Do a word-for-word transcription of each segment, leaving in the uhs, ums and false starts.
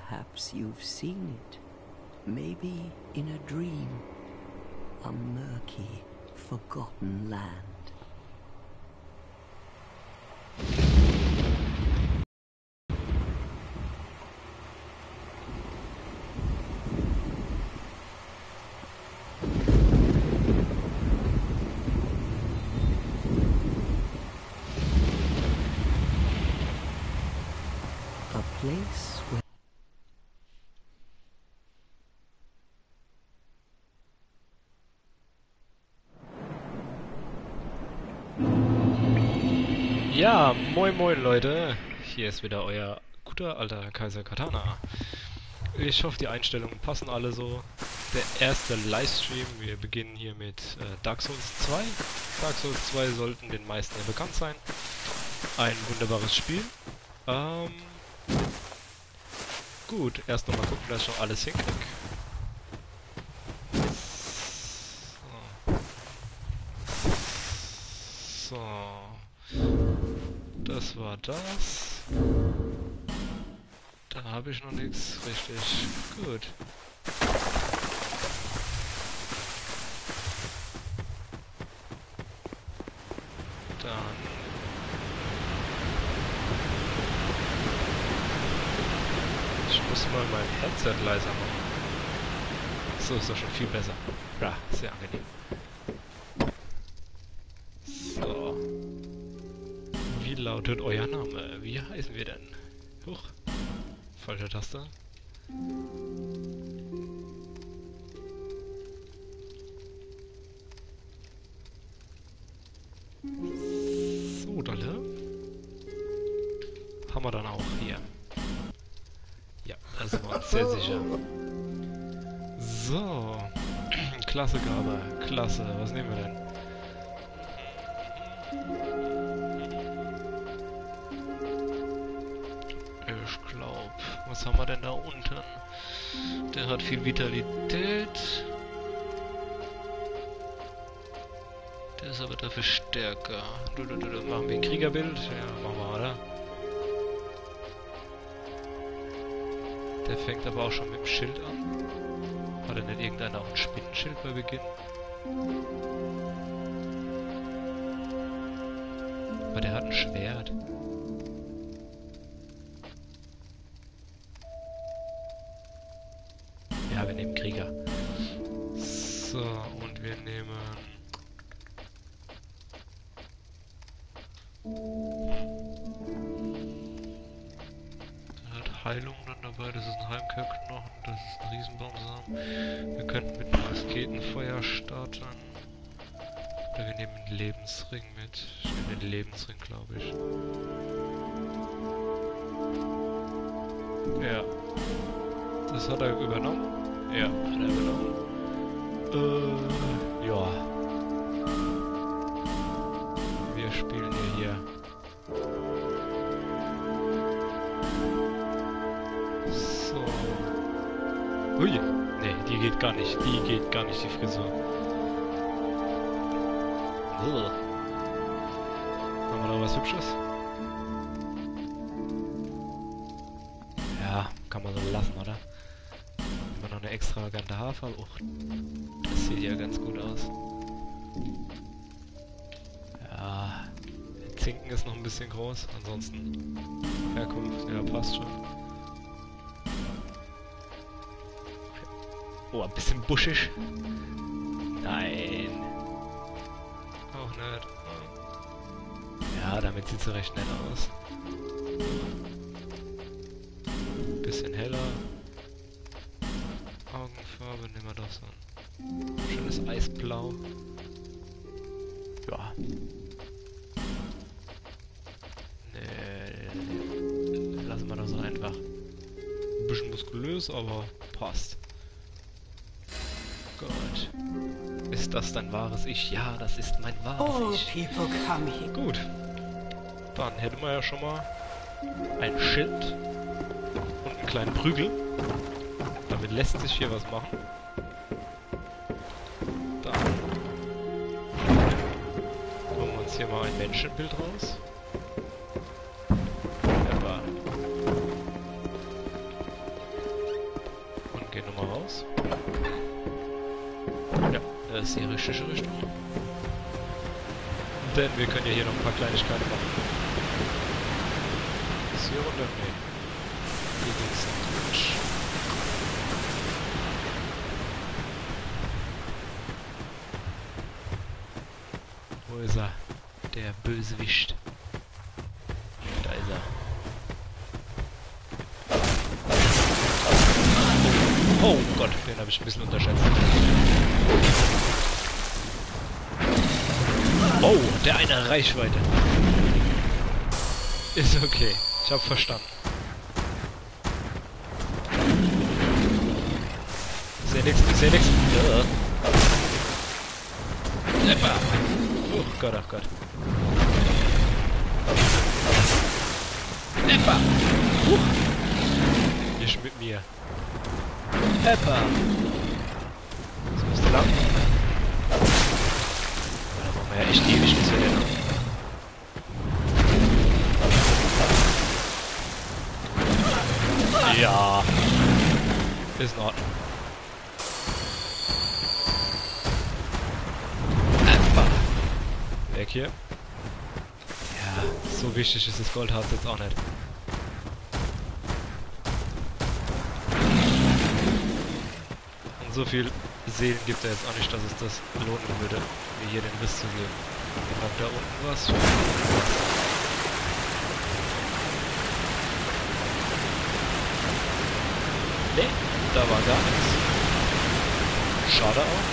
Perhaps you've seen it. Maybe in a dream. A murky, forgotten land. A place where Ja, moin moin Leute, hier ist wieder euer guter alter Kaiser Katana. Ich hoffe, die Einstellungen passen alle so. Der erste Livestream, wir beginnen hier mit äh, Dark Souls zwei. Dark Souls zwei sollten den meisten ja bekannt sein. Ein wunderbares Spiel. Ähm, gut, erst nochmal gucken, dass ich noch alles hinkriege. So. So. Das war das. Da habe ich noch nichts. Richtig. Gut. Dann. Ich muss mal mein Headset leiser machen. So ist doch schon viel besser. Ja, sehr angenehm. So. Wie lautet euer Name? Wie heißen wir denn? Huch. Falsche Taste. So, Dalle. Haben wir dann auch hier. Ja, da sind wir uns sehr sicher. So. Klasse, Gabe. Klasse. Was nehmen wir denn? Ich glaube, was haben wir denn da unten? Der hat viel Vitalität. Der ist aber dafür stärker. Du, du, du, du. Machen wir ein Kriegerbild? Ja, machen wir, oder? Der fängt aber auch schon mit dem Schild an. Hat er nicht irgendeiner auch ein Spinnenschild bei Beginn? Aber der hat ein Schwert. Ja, wir nehmen Krieger. So, und wir nehmen... Er hat Heilung dann dabei, das ist ein Heimkehrknochen, das ist ein Riesenbaumsamen. Wir könnten mit einem Asketenfeuer starten. Oder wir nehmen einen Lebensring mit. Ich nehme den Lebensring, glaube ich. Ja. Das hat er übernommen. Ja, hat er übernommen. Äh, ja. Wir spielen ja hier. So. Ui. Nee, die geht gar nicht. Die geht gar nicht, die Frisur. Ugh. Haben wir da was Hübsches? Ja, kann man so lassen, oder? Immer noch eine extravagante Haarfarbe. Oh, das sieht ja ganz gut aus. Ja, der Zinken ist noch ein bisschen groß. Ansonsten Herkunft, ja, passt schon. Oh, ein bisschen buschig. Nein. Auch nicht. Ja, damit sieht sie recht nett aus. Bisschen heller. Augenfarbe, nehmen wir doch so ein schönes Eisblau. Ja. Nee, lassen wir das so einfach. Ein bisschen muskulös, aber passt. Gott. Ist das dein wahres Ich? Ja, das ist mein wahres Ich. Gut. Dann hätten wir ja schon mal ein Schild und einen kleinen Prügel. Damit lässt sich hier was machen. Dann holen wir uns hier mal ein Menschenbild raus. Aber Ja, das ist die richtige Richtung. Denn wir können ja hier noch ein paar Kleinigkeiten machen. Ist hier runter? Nee. Hier geht's nicht. Wo ist er? Der Bösewicht. Da ist er. Oh Gott, den habe ich ein bisschen unterschätzt. Oh, der eine Reichweite. Ist okay. Ich habe verstanden. Ich seh nix, ich seh nix. Ja. Eppa. Oh Gott, oh Gott. Eppa. Uh. Nicht mit mir. Eppa. So ist der lang. Da brauchen wir ja echt ewig, bis wir den haben. Ja. Ist in Ordnung. Eppa. Weg hier. Ja, so wichtig ist das Goldharz jetzt auch nicht. So viel Seelen gibt er jetzt auch nicht, dass es das lohnen würde, mir hier den Riss zu geben. Ich glaube, da unten was. Ne, da war gar nichts. Schade auch.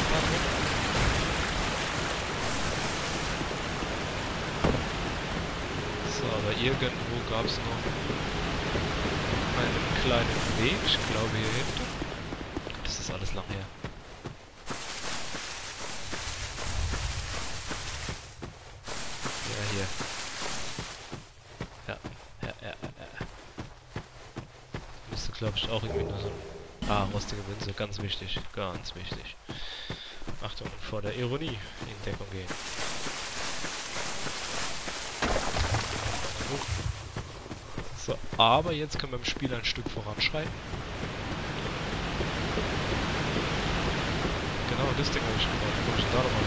So, aber irgendwo gab es noch einen kleinen Weg. Ich glaube hier hinten. Das ist alles lang her. Ja, hier. Ja, ja, ja, ja. Müsste, glaube ich, auch irgendwie nur so ein... Ah, rostige Münze, ganz wichtig, ganz wichtig. Achtung, vor der Ironie in Deckung gehen. So, aber jetzt können wir im Spiel ein Stück voranschreiten. Genau, das Ding habe ich gebaut. Wo komm ich denn da nochmal?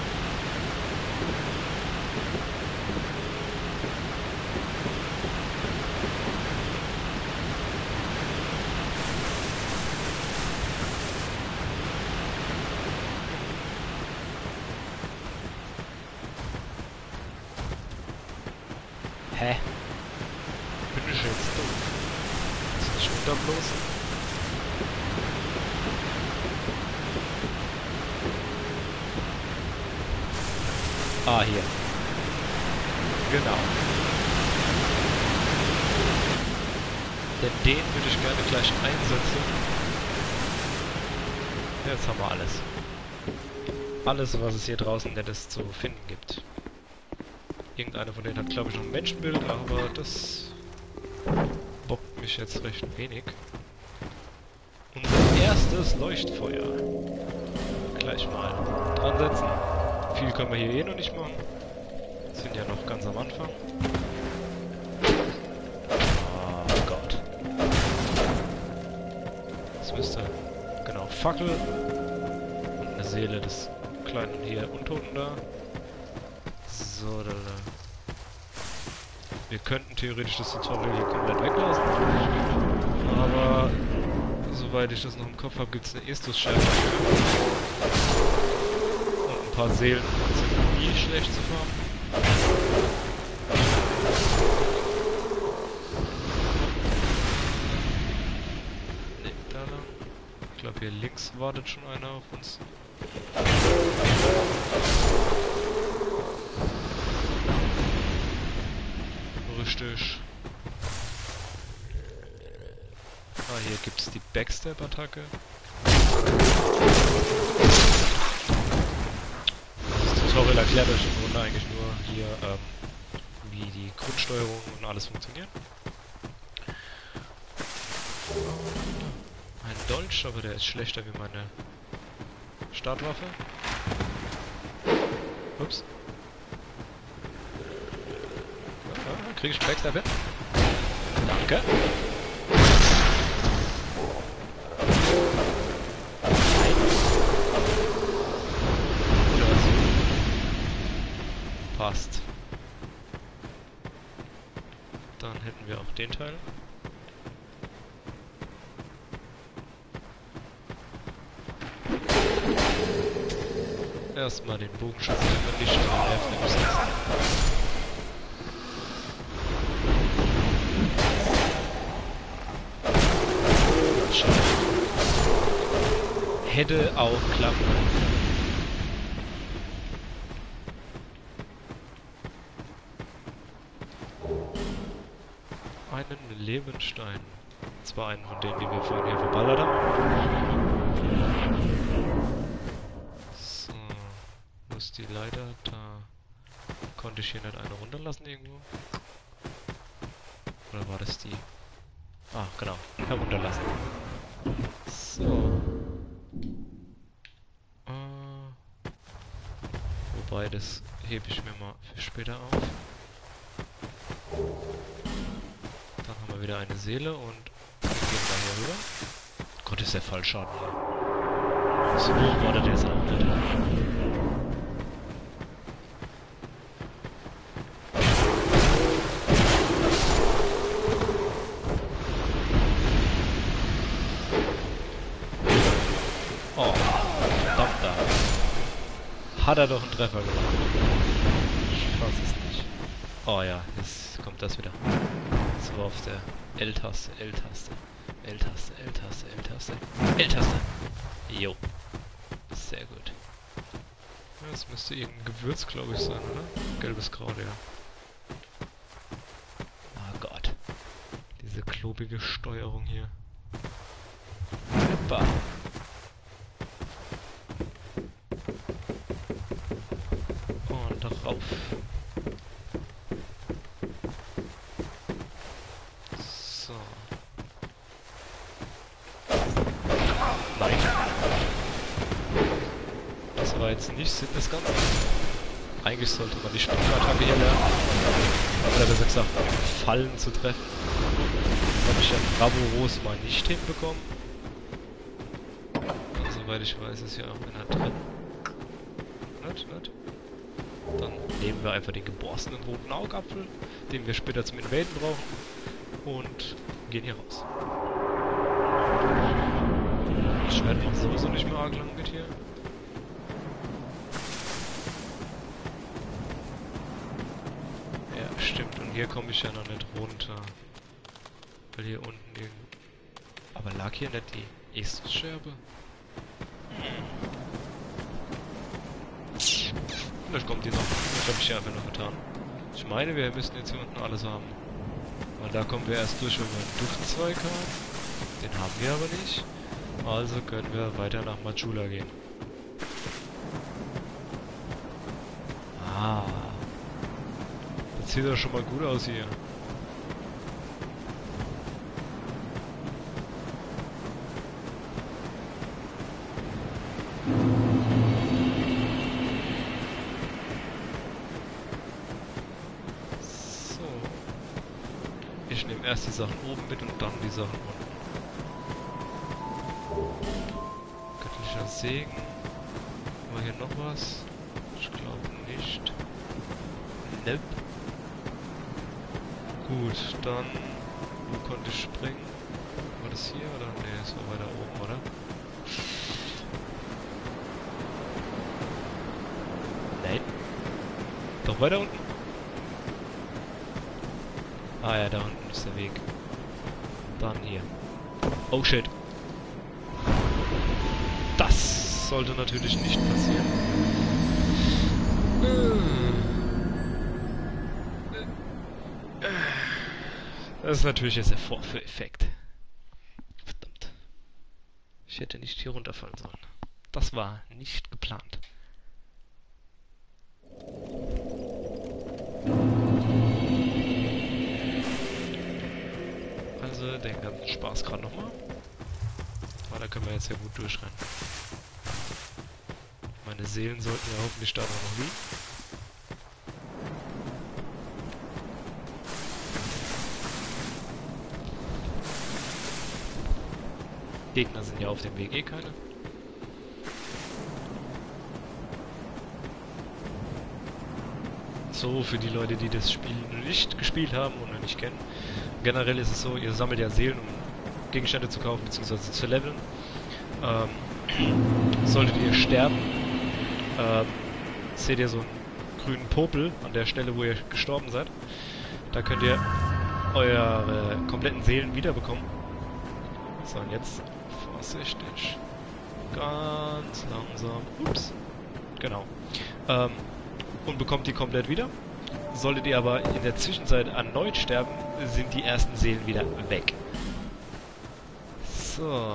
Hä? Bin ich jetzt dumm? Ist nicht runter bloß? Ah, hier. Genau. Denn den würde ich gerne gleich einsetzen. Jetzt haben wir alles. Alles, was es hier draußen Nettes zu finden gibt. Irgendeiner von denen hat, glaube ich, noch ein Menschenbild, aber das bockt mich jetzt recht wenig. Unser erstes Leuchtfeuer. Gleich mal dran setzen. Viel können wir hier eh noch nicht machen. Sind ja noch ganz am Anfang. Oh Gott. Das müsste... Genau, Fackel. Und eine Seele des kleinen hier Untoten da. So, da, da. Wir könnten theoretisch das Tutorial hier komplett weglassen. Aber... Soweit ich das noch im Kopf habe, gibt es eine Estus-Schärfe. Ein paar Seelen sind nie schlecht zu fahren. Ne, da lang. Ich glaube, hier links wartet schon einer auf uns. Richtig. Ah, hier gibt es die Backstab-Attacke. Das Tutorial erklärt euch im Grunde eigentlich nur hier, ähm, wie die Grundsteuerung und alles funktioniert. Ein Dolch, aber der ist schlechter wie meine Startwaffe. Ups. Ah, krieg ich einen Backstab hin? Danke. Passt. Dann hätten wir auch den Teil. Erstmal den Bogenschützen, den wir nicht in den Hälften besetzen. Hätte auch klappen können. Einen Lebenstein. Und zwar einen von denen, die wir vorhin hier verballert haben. So. Wo ist die Leiter? Da konnte ich hier nicht eine runterlassen irgendwo. Oder war das die? Ah, genau. Herunterlassen. So. Äh. Wobei, das hebe ich mir mal für später auf. Dann haben wir wieder eine Seele und wir gehen da hier rüber. Gott, ist der Fallschaden hier. So hoch war der jetzt auch nicht. Oh, verdammt da. Hat er doch einen Treffer gemacht. Ich fass es nicht. Oh ja, jetzt kommt das wieder. Das war auf der L-Taste, L-Taste, L-Taste, L-Taste, L-Taste, L-Taste. Jo. Sehr gut. Ja, das müsste irgendein Gewürz, glaube ich, sein, oder? Gelbes Kraut, ja. Oh Gott. Diese klobige Steuerung hier. Hoppa. Und rauf. So. Nein. Das war jetzt nicht Sinn des Ganzen. Eigentlich sollte man die Sprungattacke hier lernen. Oder besser gesagt, Fallen zu treffen. Das habe ich ja bravourös mal nicht hinbekommen. Und soweit ich weiß, ist ja auch einer drin. Nicht, nicht. Dann nehmen wir einfach den geborstenen roten Augapfel, den wir später zum Invaden brauchen, und gehen hier raus. Das Schwert macht sowieso nicht mehr arg lang mit hier. Ja, stimmt. Und hier komme ich ja noch nicht runter. Weil hier unten irgendwo... Aber lag hier nicht die Estus-Scherbe? Vielleicht kommt die noch. Das habe ich ja einfach noch getan. Ich meine, wir müssten jetzt hier unten alles haben. Weil da kommen wir erst durch, wenn wir einen Duftzweig haben. Den haben wir aber nicht. Also können wir weiter nach Majula gehen. Ah. Das sieht doch schon mal gut aus hier. Ich nehme erst die Sachen oben mit und dann die Sachen unten. Göttlicher Segen. Haben wir hier noch was? Ich glaube nicht. Nope. Gut, dann... Wo konnte ich springen? War das hier oder? Ne, es war weiter oben, oder? Nein. Doch weiter unten? Ah ja, da unten ist der Weg. Dann hier. Oh shit. Das sollte natürlich nicht passieren. Das ist natürlich jetzt der Vorführeffekt. Verdammt. Ich hätte nicht hier runterfallen sollen. Das war nicht geplant. Also den ganzen Spaß gerade nochmal. Aber da können wir jetzt ja gut durchrennen. Meine Seelen sollten ja hoffentlich da noch liegen. Gegner sind ja auf dem Weg, eh keine. So, für die Leute, die das Spiel nicht gespielt haben und noch nicht kennen. Generell ist es so, ihr sammelt ja Seelen, um Gegenstände zu kaufen bzw. zu leveln. Ähm, solltet ihr sterben, ähm, seht ihr so einen grünen Popel an der Stelle, wo ihr gestorben seid. Da könnt ihr eure kompletten Seelen wiederbekommen. So, und jetzt vorsichtig. Ganz langsam. Ups. Genau. Ähm, und bekommt die komplett wieder. Solltet ihr aber in der Zwischenzeit erneut sterben, sind die ersten Seelen wieder weg. So.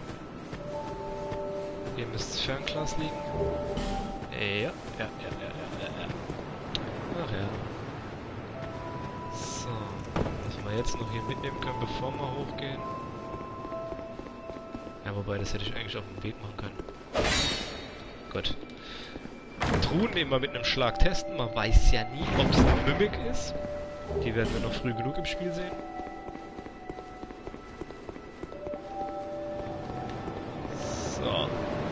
Ihr müsst Fernglas liegen. Ja, ja, ja, ja, ja, ja. Ach ja. So. Was wir jetzt noch hier mitnehmen können, bevor wir hochgehen. Ja, wobei, das hätte ich eigentlich auf dem Weg machen können. Gut. Truhen immer mit einem Schlag testen. Man weiß ja nie, ob es eine Mimik ist. Die werden wir noch früh genug im Spiel sehen. So.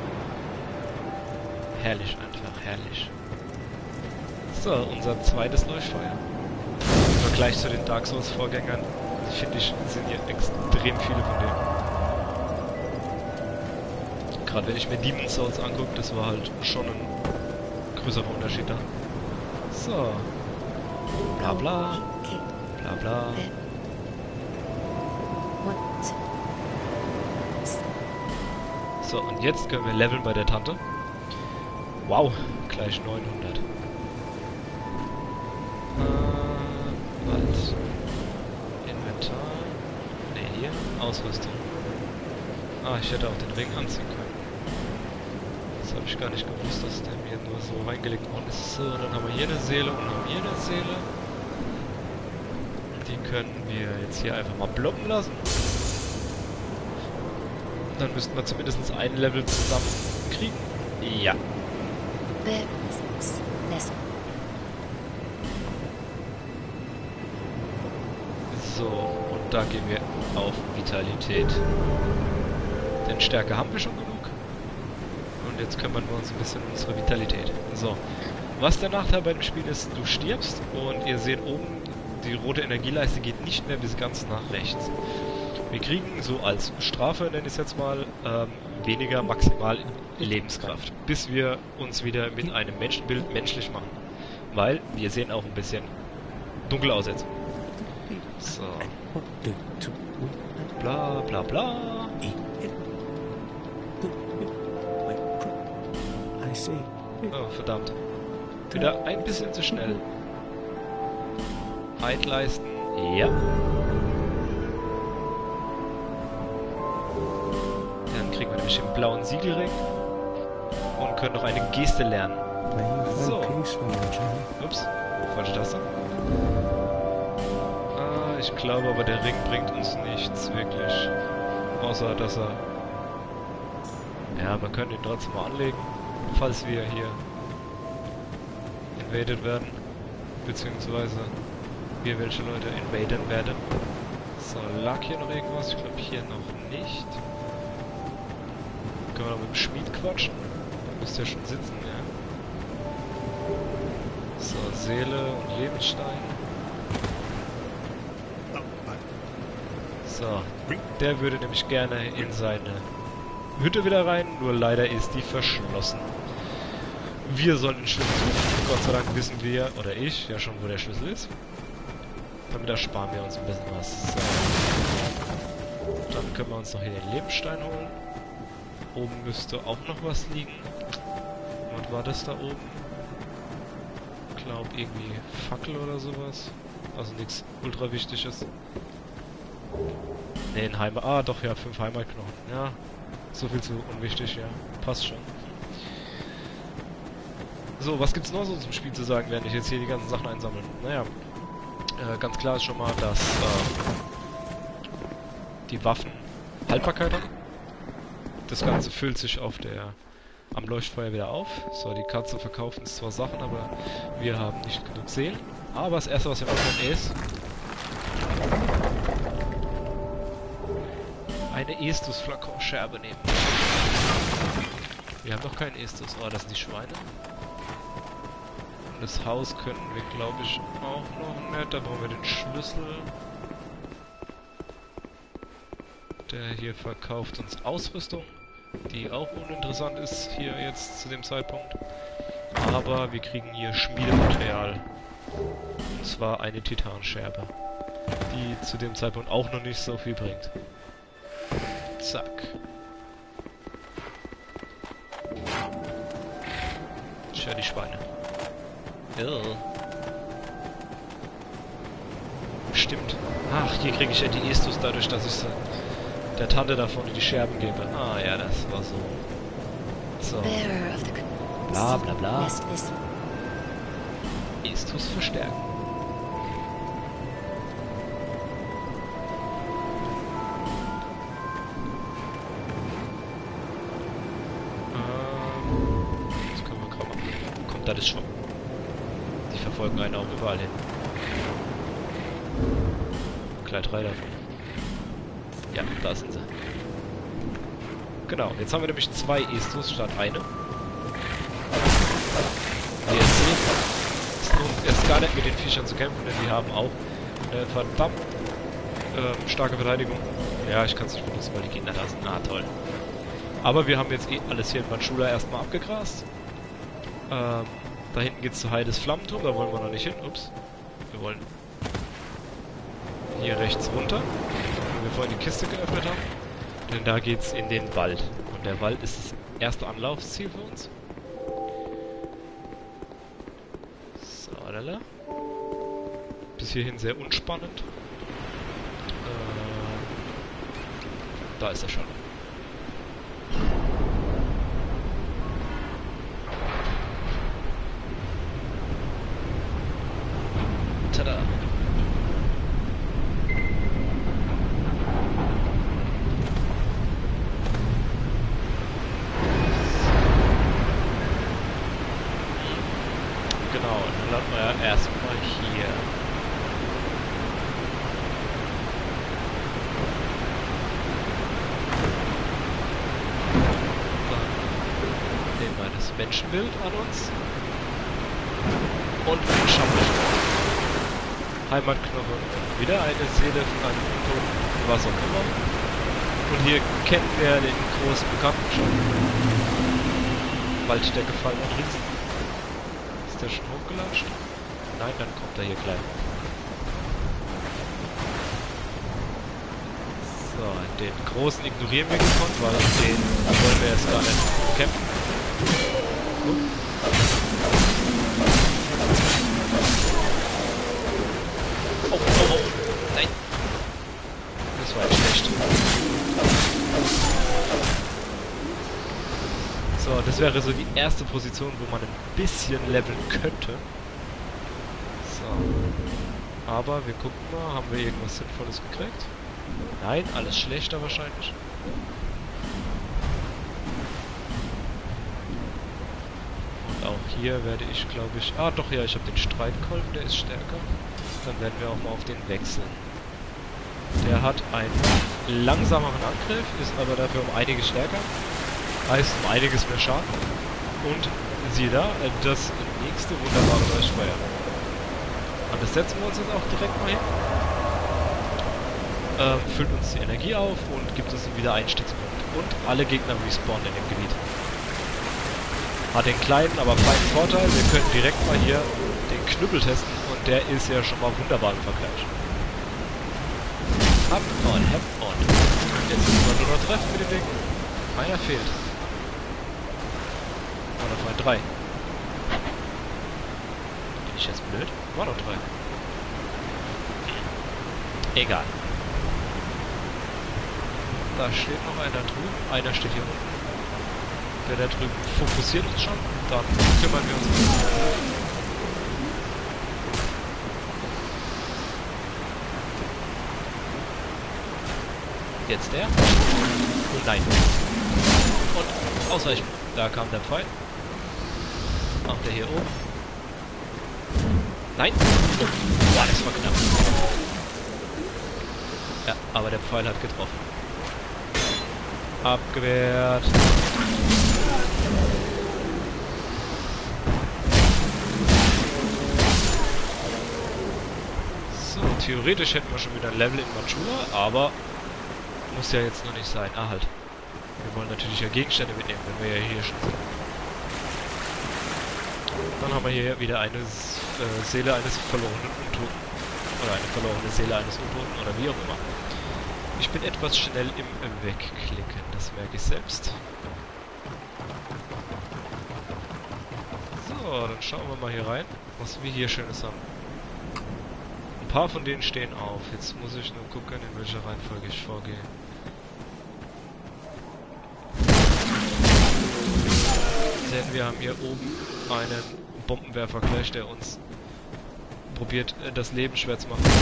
Herrlich einfach, herrlich. So, unser zweites Leuchtfeuer. Im Vergleich zu den Dark Souls Vorgängern, finde ich, sind hier extrem viele von denen. Gerade wenn ich mir Demon's Souls angucke, das war halt schon ein größerer Unterschied da. So. Bla bla. Bla bla. So, und jetzt können wir leveln bei der Tante. Wow, gleich neunhundert. Äh, was? Inventar. Ne, hier. Ausrüstung. Ah, ich hätte auch den Ring anziehen können. Das habe ich gar nicht gewusst, dass der mir nur so reingelegt worden ist. So, dann haben wir hier eine Seele und haben hier eine Seele. Die können wir jetzt hier einfach mal bloppen lassen. Dann müssten wir zumindest ein Level zusammen kriegen. Ja. So, und da gehen wir auf Vitalität. Denn Stärke haben wir schon genug. Und jetzt kümmern wir uns ein bisschen um unsere Vitalität. So. Was der Nachteil bei dem Spiel ist, du stirbst und ihr seht oben, die rote Energieleiste geht nicht mehr bis ganz nach rechts. Wir kriegen so als Strafe, nenne ich es jetzt mal, ähm, weniger maximal Lebenskraft, bis wir uns wieder mit einem Menschenbild menschlich machen. Weil wir sehen auch ein bisschen dunkel aus jetzt. So. Bla bla bla. Oh, verdammt. Wieder ein bisschen zu schnell. Halt leisten. Ja. Dann kriegen wir nämlich den blauen Siegelring. Und können noch eine Geste lernen. So. Ups. Falsche Taste. Ah, ich glaube aber der Ring bringt uns nichts wirklich. Außer dass er... Ja, wir können ihn trotzdem mal anlegen. Falls wir hier invaded werden. Beziehungsweise wir welche Leute invaden werden. So, lag hier noch irgendwas? Ich glaube hier noch nicht. Können wir noch mit dem Schmied quatschen? Da müsste ja schon sitzen, ja. So, Seele und Lebensstein. So, der würde nämlich gerne in seine Hütte wieder rein, nur leider ist die verschlossen. Wir sollen den Schlüssel suchen. Gott sei Dank wissen wir, oder ich, ja schon, wo der Schlüssel ist. Damit ersparen wir uns ein bisschen was. So. Dann können wir uns noch hier den Lebensstein holen. Oben müsste auch noch was liegen. Was war das da oben? Ich glaube irgendwie Fackel oder sowas. Also nichts ultra wichtiges. Ne, ein Heimat. Ah, doch, ja, fünf Heimatknochen. Ja, so viel zu unwichtig, ja. Passt schon. So, was gibt's noch so zum Spiel zu sagen, während ich jetzt hier die ganzen Sachen einsammle? Naja, äh, ganz klar ist schon mal, dass äh, die Waffen Haltbarkeit haben. Das Ganze füllt sich auf der am Leuchtfeuer wieder auf. So, die Katze verkauft uns zwar Sachen, aber wir haben nicht genug Seelen. Aber das erste, was wir machen, ist eine Estus-Flakon-Scherbe nehmen. Wir haben noch keinen Estus. Oh, das sind die Schweine. das Haus könnten wir, glaube ich, auch noch nicht. Da brauchen wir den Schlüssel. Der hier verkauft uns Ausrüstung, die auch uninteressant ist hier jetzt zu dem Zeitpunkt. Aber wir kriegen hier Schmiedematerial. Und zwar eine Titanscherbe, die zu dem Zeitpunkt auch noch nicht so viel bringt. Zack. Tja, die Schweine. Oh. Stimmt. Ach, hier kriege ich ja die Estus dadurch, dass ich der Tante da vorne die Scherben gebe. Ah ja, das war so. So. Bla bla bla. Estus verstärken. Ähm, das können wir gerade machen. Kommt da das schon? Die verfolgen einen auch überall hin. Gleich drei davon. Ja, da sind sie. Genau, jetzt haben wir nämlich zwei Estus statt eine. Wie ihr seht, ist nun erst gar nicht mit den Viechern zu kämpfen, denn die haben auch eine verdammt ähm, starke Verteidigung. Ja, ich kann es nicht benutzen, weil die Gegner da sind. Ah, toll. Aber wir haben jetzt eh alles hier in Manchula erstmal abgegrast. Ähm, da hinten geht's zu Heides Flammenturm, da wollen wir noch nicht hin. Ups. Wir wollen hier rechts runter, wo wir vorhin die Kiste geöffnet haben. Denn da geht's in den Wald. Und der Wald ist das erste Anlaufsziel für uns. So, lala. Bis hierhin sehr unspannend. Äh, da ist er schon. Tada! Genau, dann landen wir ja erstmal hier. Dann nehmen wir das Menschenbild an uns. Und wir schauen Heimatknochen. Wieder eine Seele von einem Untoten, was auch immer. Und hier kennen wir den großen Bekannten schon. Wald der gefallenen Riesen. Ist der schon hochgelatscht? Nein, dann kommt er hier gleich. So, den großen ignorieren wir gekonnt, weil den wollen wir jetzt gar nicht kämpfen. Uh. Oh, oh, oh. Nein. Das war jetzt schlecht. So, das wäre so die erste Position, wo man ein bisschen leveln könnte. So. Aber wir gucken mal, haben wir irgendwas Sinnvolles gekriegt? Nein, alles schlechter wahrscheinlich. Und auch hier werde ich, glaube ich... Ah, doch, ja, ich habe den Streitkolben, der ist stärker. Dann werden wir auch mal auf den wechseln. Der hat einen langsameren Angriff, ist aber dafür um einiges stärker. Heißt um einiges mehr Schaden. Und siehe da, das nächste wunderbare Leuchtfeuer. Und das setzen wir uns jetzt auch direkt mal hin. Ähm, füllt uns die Energie auf und gibt uns wieder Einstiegspunkt. Und alle Gegner respawnen in dem Gebiet. Hat den kleinen, aber feinen Vorteil, wir können direkt mal hier den Knüppel testen und der ist ja schon mal wunderbar im Vergleich. Hab on, hab on. Jetzt müssen wir nur noch treffen mit dem Ding. Einer fehlt. War noch vorhin drei. Bin ich jetzt blöd? War noch drei. Egal. Da steht noch einer drüben. Einer steht hier unten. Der da drüben fokussiert uns schon. Dann kümmern wir uns um. Jetzt der. Und nein. Und ausweichen. Da kam der Pfeil. Auch der hier oben. Nein. Oh. Boah, das war knapp. Ja, aber der Pfeil hat getroffen. Abgewehrt. Theoretisch hätten wir schon wieder ein Level in Manchula, aber muss ja jetzt noch nicht sein. Ah, halt. Wir wollen natürlich ja Gegenstände mitnehmen, wenn wir ja hier schon sind. Dann haben wir hier wieder eine äh, Seele eines verlorenen Untoten. Oder eine verlorene Seele eines Untoten, oder wie auch immer. Ich bin etwas schnell im äh, Wegklicken, das merke ich selbst. So, dann schauen wir mal hier rein, was wir hier Schönes haben. Ein paar von denen stehen auf. Jetzt muss ich nur gucken, in welcher Reihenfolge ich vorgehe. Denn wir haben hier oben einen Bombenwerfer gleich, der uns probiert, das Leben schwer zu machen.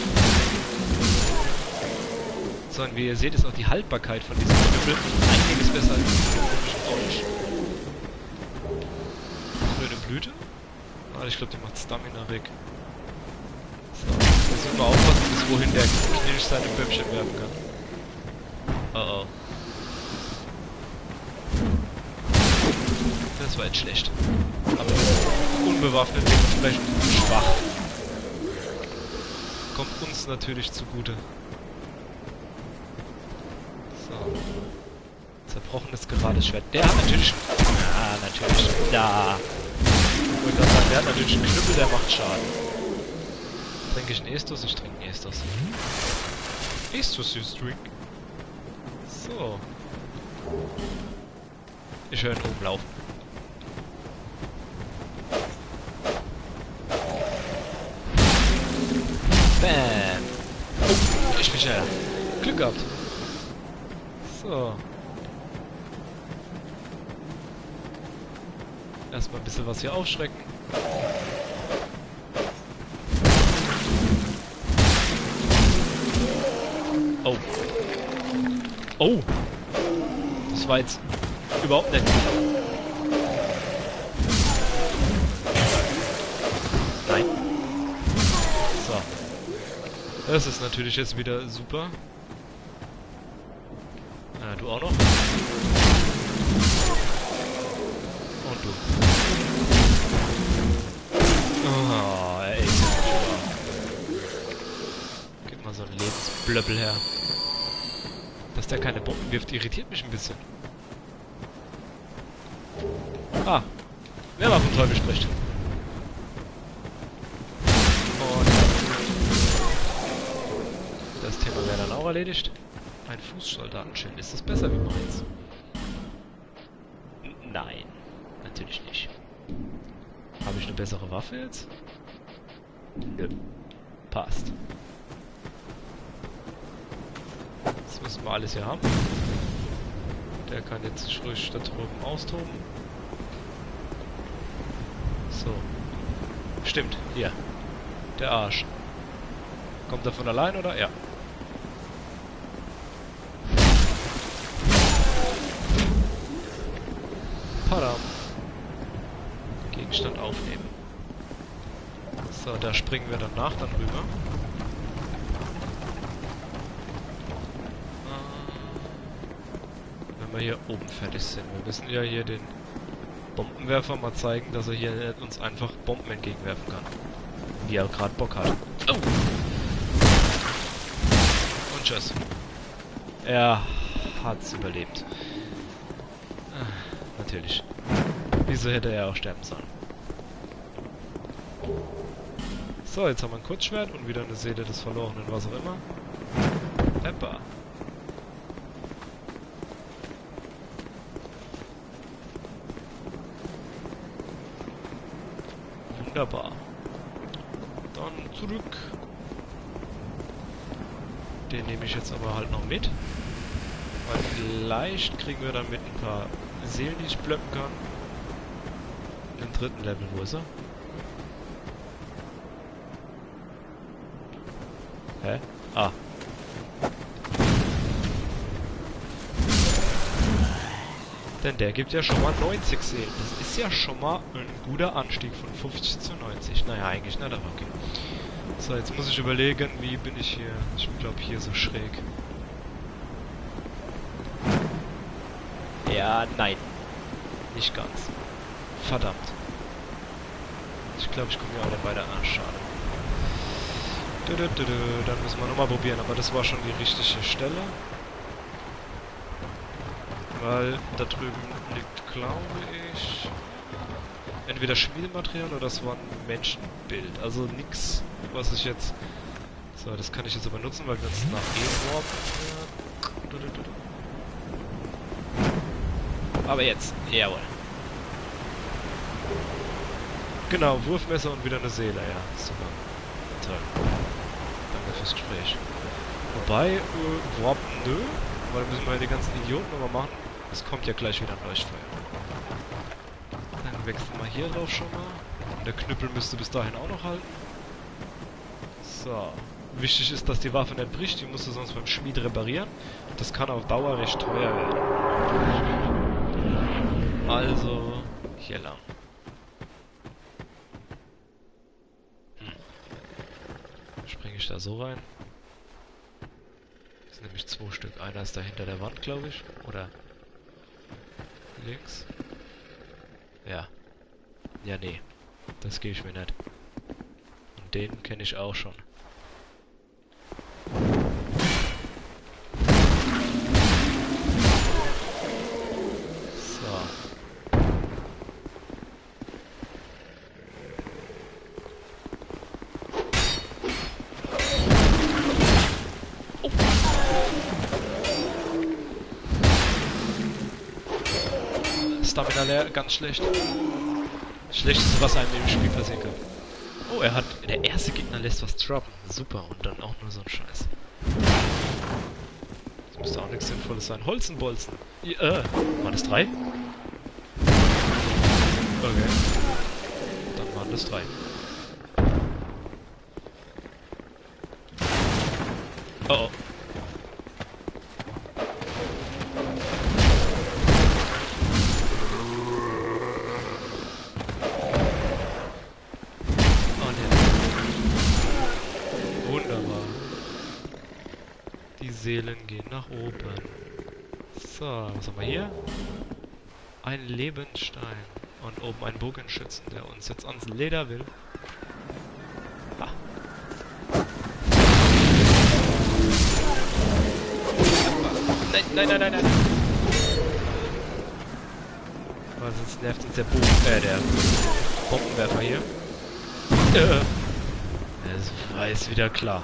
So, und wie ihr seht, ist auch die Haltbarkeit von diesem Knüppel einiges besser als diesem komischen Orange. Blöde Blüte? Ah, ich glaube, die macht Stamina weg. So, jetzt müssen wir aufpassen, bis wohin der Knirsch seine Bömmchen werfen kann. Oh oh. Das war jetzt schlecht. Aber unbewaffnet dementsprechend schwach. Kommt uns natürlich zugute. So. Zerbrochenes gerades Schwert. Der hat natürlich... Ah, natürlich. Da. Ich wollte gerade sagen, der hat natürlich einen Knüppel, der macht Schaden. Trinke ich einen Estus? Ich trinke einen Estus. Estus ist drink. So. Ich höre ihn oben laufen. Bam! Oh, ich bin schneller. Glück gehabt. So. Erstmal ein bisschen was hier aufschrecken. Oh. Oh! Das war jetzt überhaupt nicht. Nein. So. Das ist natürlich jetzt wieder super. Ah, du auch noch? Und du. Oh, ey. Gib mal so einen Lebensblöppel her. Dass der keine Bomben wirft, irritiert mich ein bisschen. Ah. Wer mal vom Teufel spricht. Und das Thema wäre dann auch erledigt. Ein Fußsoldatenschild. Ist das besser wie meins? N- Nein. Natürlich nicht. Habe ich eine bessere Waffe jetzt? Nö. Passt. Das müssen wir alles hier haben. Der kann jetzt sich ruhig da drüben austoben. So. Stimmt, hier. Der Arsch. Kommt er von allein oder? Ja. Padam. Gegenstand aufnehmen. So, da springen wir danach dann rüber. Wenn wir hier oben fertig sind. Wir müssen ja hier den Bombenwerfer mal zeigen, dass er hier uns einfach Bomben entgegenwerfen kann. Wie er gerade Bock hat. Oh! Und tschüss. Er hat's überlebt. Ah, natürlich. Wieso hätte er auch sterben sollen? So, jetzt haben wir ein Kurzschwert und wieder eine Seele des Verlorenen, was auch immer. Pepper. Wunderbar. Dann zurück. Den nehme ich jetzt aber halt noch mit. Weil vielleicht kriegen wir dann mit ein paar Seelen, die ich blöcken kann. Im dritten Level, wo ist er? Hä? Ah. Denn der gibt ja schon mal neunzig Seelen. Das ist ja schon mal ein guter Anstieg von fünfzig zu neunzig. Naja, eigentlich nicht, aber okay. So, jetzt muss ich überlegen, wie bin ich hier? Ich glaube hier so schräg. Ja, nein. Nicht ganz. Verdammt. Ich glaube, ich komme hier auch nicht weiter. Ah, schade. Dö, dö, dö, dö. Dann müssen wir nochmal probieren, aber das war schon die richtige Stelle. Weil da drüben liegt, glaube ich, entweder Schmiedematerial oder das war ein Menschenbild. Also nix, was ich jetzt... So, das kann ich jetzt aber nutzen, weil wir uns nach E warpen. Aber jetzt, jawohl. Genau, Wurfmesser und wieder eine Seele, ja, super. Toll. Danke fürs Gespräch. Wobei, äh, warpen, nö, weil müssen wir ja die ganzen Idioten nochmal machen. Es kommt ja gleich wieder ein Leuchtfeuer. Dann wechseln wir hier drauf schon mal. Und der Knüppel müsste bis dahin auch noch halten. So. Wichtig ist, dass die Waffe nicht bricht, die musst du sonst beim Schmied reparieren. Das kann auf Dauer recht teuer werden. Also, hier lang. Hm. Springe ich da so rein? Das sind nämlich zwei Stück. Einer ist da hinter der Wand, glaube ich. Oder links. Ja. Ja, nee. Das gebe ich mir nicht. Und den kenne ich auch schon. Stamina leer, ganz schlecht. Schlechteste, was einem im Spiel passieren kann. Oh, er hat... Der erste Gegner lässt was droppen. Super, und dann auch nur so ein Scheiß. Das müsste auch nichts Sinnvolles sein. Holzenbolzen. Ja, äh, waren das drei? Okay. Dann waren das drei. Oh oh. Seelen gehen nach oben. So, was haben wir hier? Ein Lebensstein. Und oben ein Bogenschützen, der uns jetzt ans Leder will. Ah. Nein, nein, nein, nein, nein. Was jetzt nervt uns der Bogen, äh, der Bombenwerfer hier. Äh. Das war jetzt wieder klar.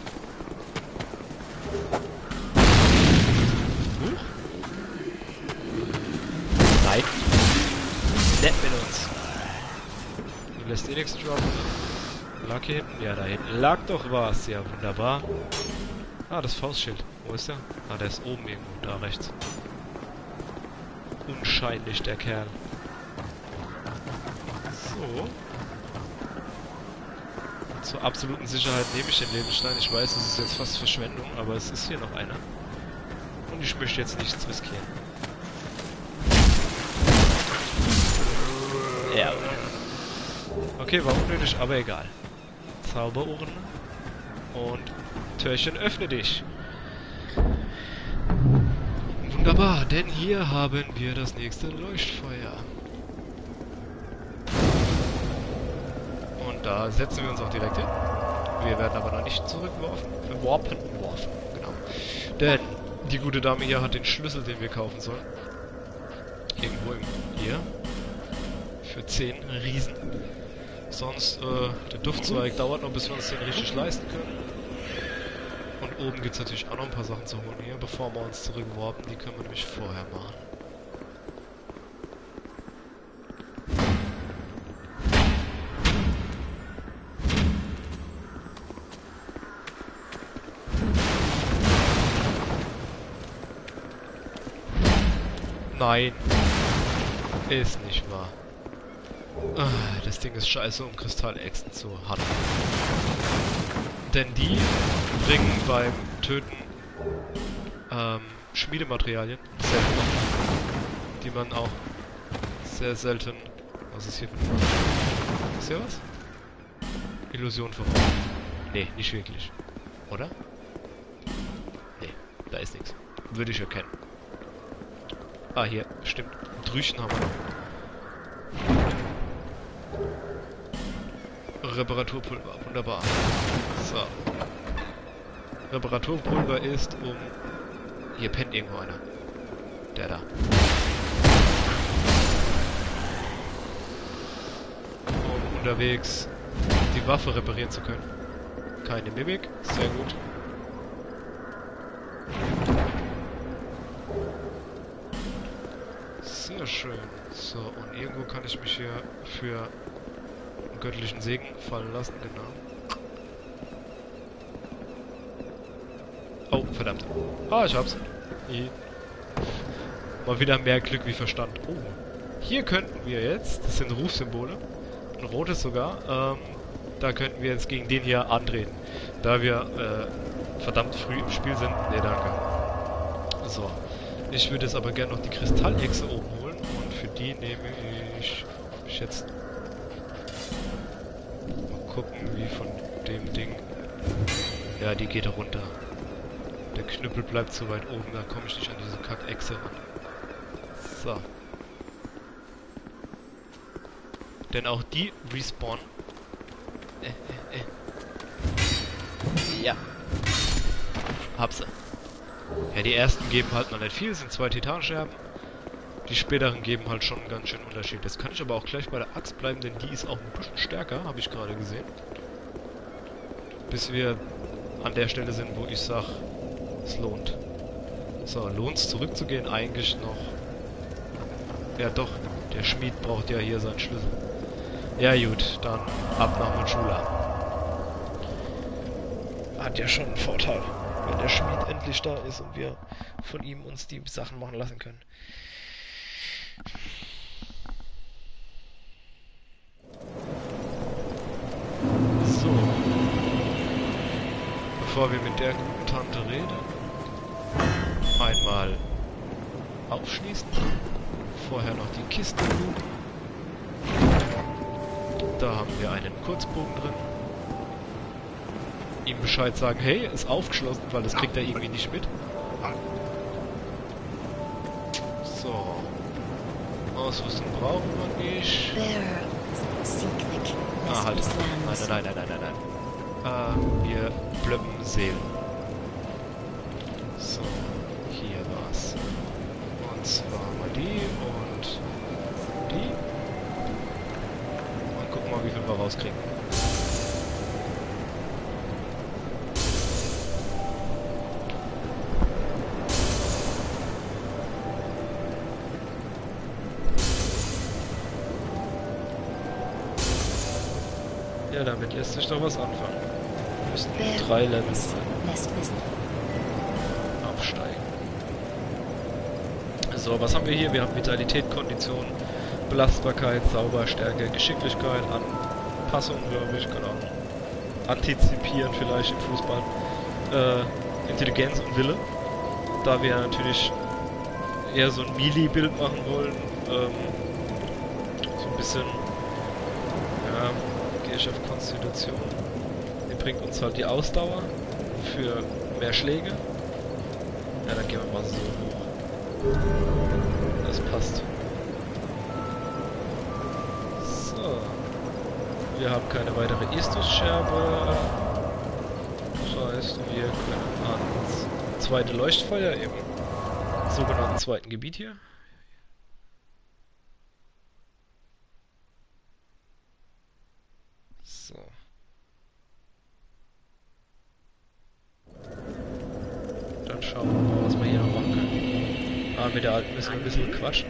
Nein. Nett mit uns. Du lässt eh nichts droppen. Lag hier hinten? Ja, da hinten lag doch was. Ja, wunderbar. Ah, das Faustschild. Wo ist der? Ah, der ist oben irgendwo. Da rechts. Unscheinlich, der Kerl. So. Zur absoluten Sicherheit nehme ich den Lebensstein. Ich weiß, es ist jetzt fast Verschwendung, aber es ist hier noch einer. Und ich möchte jetzt nichts riskieren. Ja. Okay, war unnötig, aber egal. Zauberuhren. Und Türchen, öffne dich. Wunderbar, denn hier haben wir das nächste Leuchtfeuer. Und da setzen wir uns auch direkt hin. Wir werden aber noch nicht zurückgeworfen. Warpen. Warfen, genau. Denn die gute Dame hier hat den Schlüssel, den wir kaufen sollen. Irgendwo im... Hier. Für zehn Riesen. Sonst, äh, der Duftzweig dauert noch, bis wir uns den richtig leisten können. Und oben gibt es natürlich auch noch ein paar Sachen zu holen hier, bevor wir uns zurückwarpen. Die können wir nämlich vorher machen. Nein. Ist nicht wahr. Ah, das Ding ist scheiße, um Kristallechsen zu haben. Denn die bringen beim Töten ähm, Schmiedematerialien selten, die man auch sehr selten... Was ist hier für ein... Ist hier was? Illusion verbrauchen. Nee, nicht wirklich. Oder? Nee, da ist nichts. Würde ich erkennen. Ah, hier, stimmt. Drüchen haben wir noch. Reparaturpulver, wunderbar. So. Reparaturpulver ist, um... Hier pennt irgendwo einer. Der da. Um unterwegs die Waffe reparieren zu können. Keine Mimik. Sehr gut. Sehr schön. So, und irgendwo kann ich mich hier für einen göttlichen Segen fallen lassen, genau. Oh, verdammt. Ah, ich hab's. I. Mal wieder mehr Glück wie Verstand. Oh. Hier könnten wir jetzt, das sind Rufsymbole, ein rotes sogar, ähm, da könnten wir jetzt gegen den hier antreten. Da wir äh, verdammt früh im Spiel sind. Ne, danke. So. Ich würde jetzt aber gerne noch die Kristallechse oben holen und für die nehme ich, ich jetzt mal gucken, wie von dem Ding. Ja, die geht runter. Der Knüppel bleibt zu weit oben, da komme ich nicht an diese Kack-Echse ran. So. Denn auch die respawnen. Äh, äh, äh. Ja. Hab sie. Ja, die ersten geben halt noch nicht viel, sind zwei Titanscherben. Die späteren geben halt schon einen ganz schönen Unterschied. Jetzt kann ich aber auch gleich bei der Axt bleiben, denn die ist auch ein bisschen stärker, habe ich gerade gesehen. Bis wir an der Stelle sind, wo ich sag, es lohnt. So, lohnt es zurückzugehen? Eigentlich noch. Ja doch, der Schmied braucht ja hier seinen Schlüssel. Ja gut, dann ab nach Majula. Hat ja schon einen Vorteil, wenn der Schmied endlich da ist und wir von ihm uns die Sachen machen lassen können. So. Bevor wir mit der guten Tante reden, einmal aufschließen. Vorher noch die Kiste looten. Da haben wir einen Kurzbogen drin. Ihm Bescheid sagen, hey, ist aufgeschlossen, weil das kriegt er irgendwie nicht mit. So. Ausrüstung brauchen wir nicht. Ah, halt. Nein, nein, nein, nein, nein, nein. Ah, wir blöppen Seelen. So, hier war's. Und zwar mal die und die. Und gucken mal, wie viel wir rauskriegen. Ja, damit lässt sich doch was anfangen. Wir müssen drei Level sein. Aufsteigen. So, was haben wir hier? Wir haben Vitalität, Kondition, Belastbarkeit, Zauberstärke, Geschicklichkeit, Anpassung, glaube ich, genau. Antizipieren vielleicht im Fußball. Äh, Intelligenz und Wille. Da wir natürlich eher so ein Melee-Bild machen wollen. Ähm, so ein bisschen... Ja... Ich auf Konstitution. Die bringt uns halt die Ausdauer für mehr Schläge. Ja, dann gehen wir mal so hoch. Das passt. So. Wir haben keine weitere Istus-Scherbe. Das heißt, wir können ans zweite Leuchtfeuer im sogenannten zweiten Gebiet hier. So. Dann schauen wir mal, was wir hier noch machen können. Ah, mit der Alten müssen wir ein bisschen quatschen.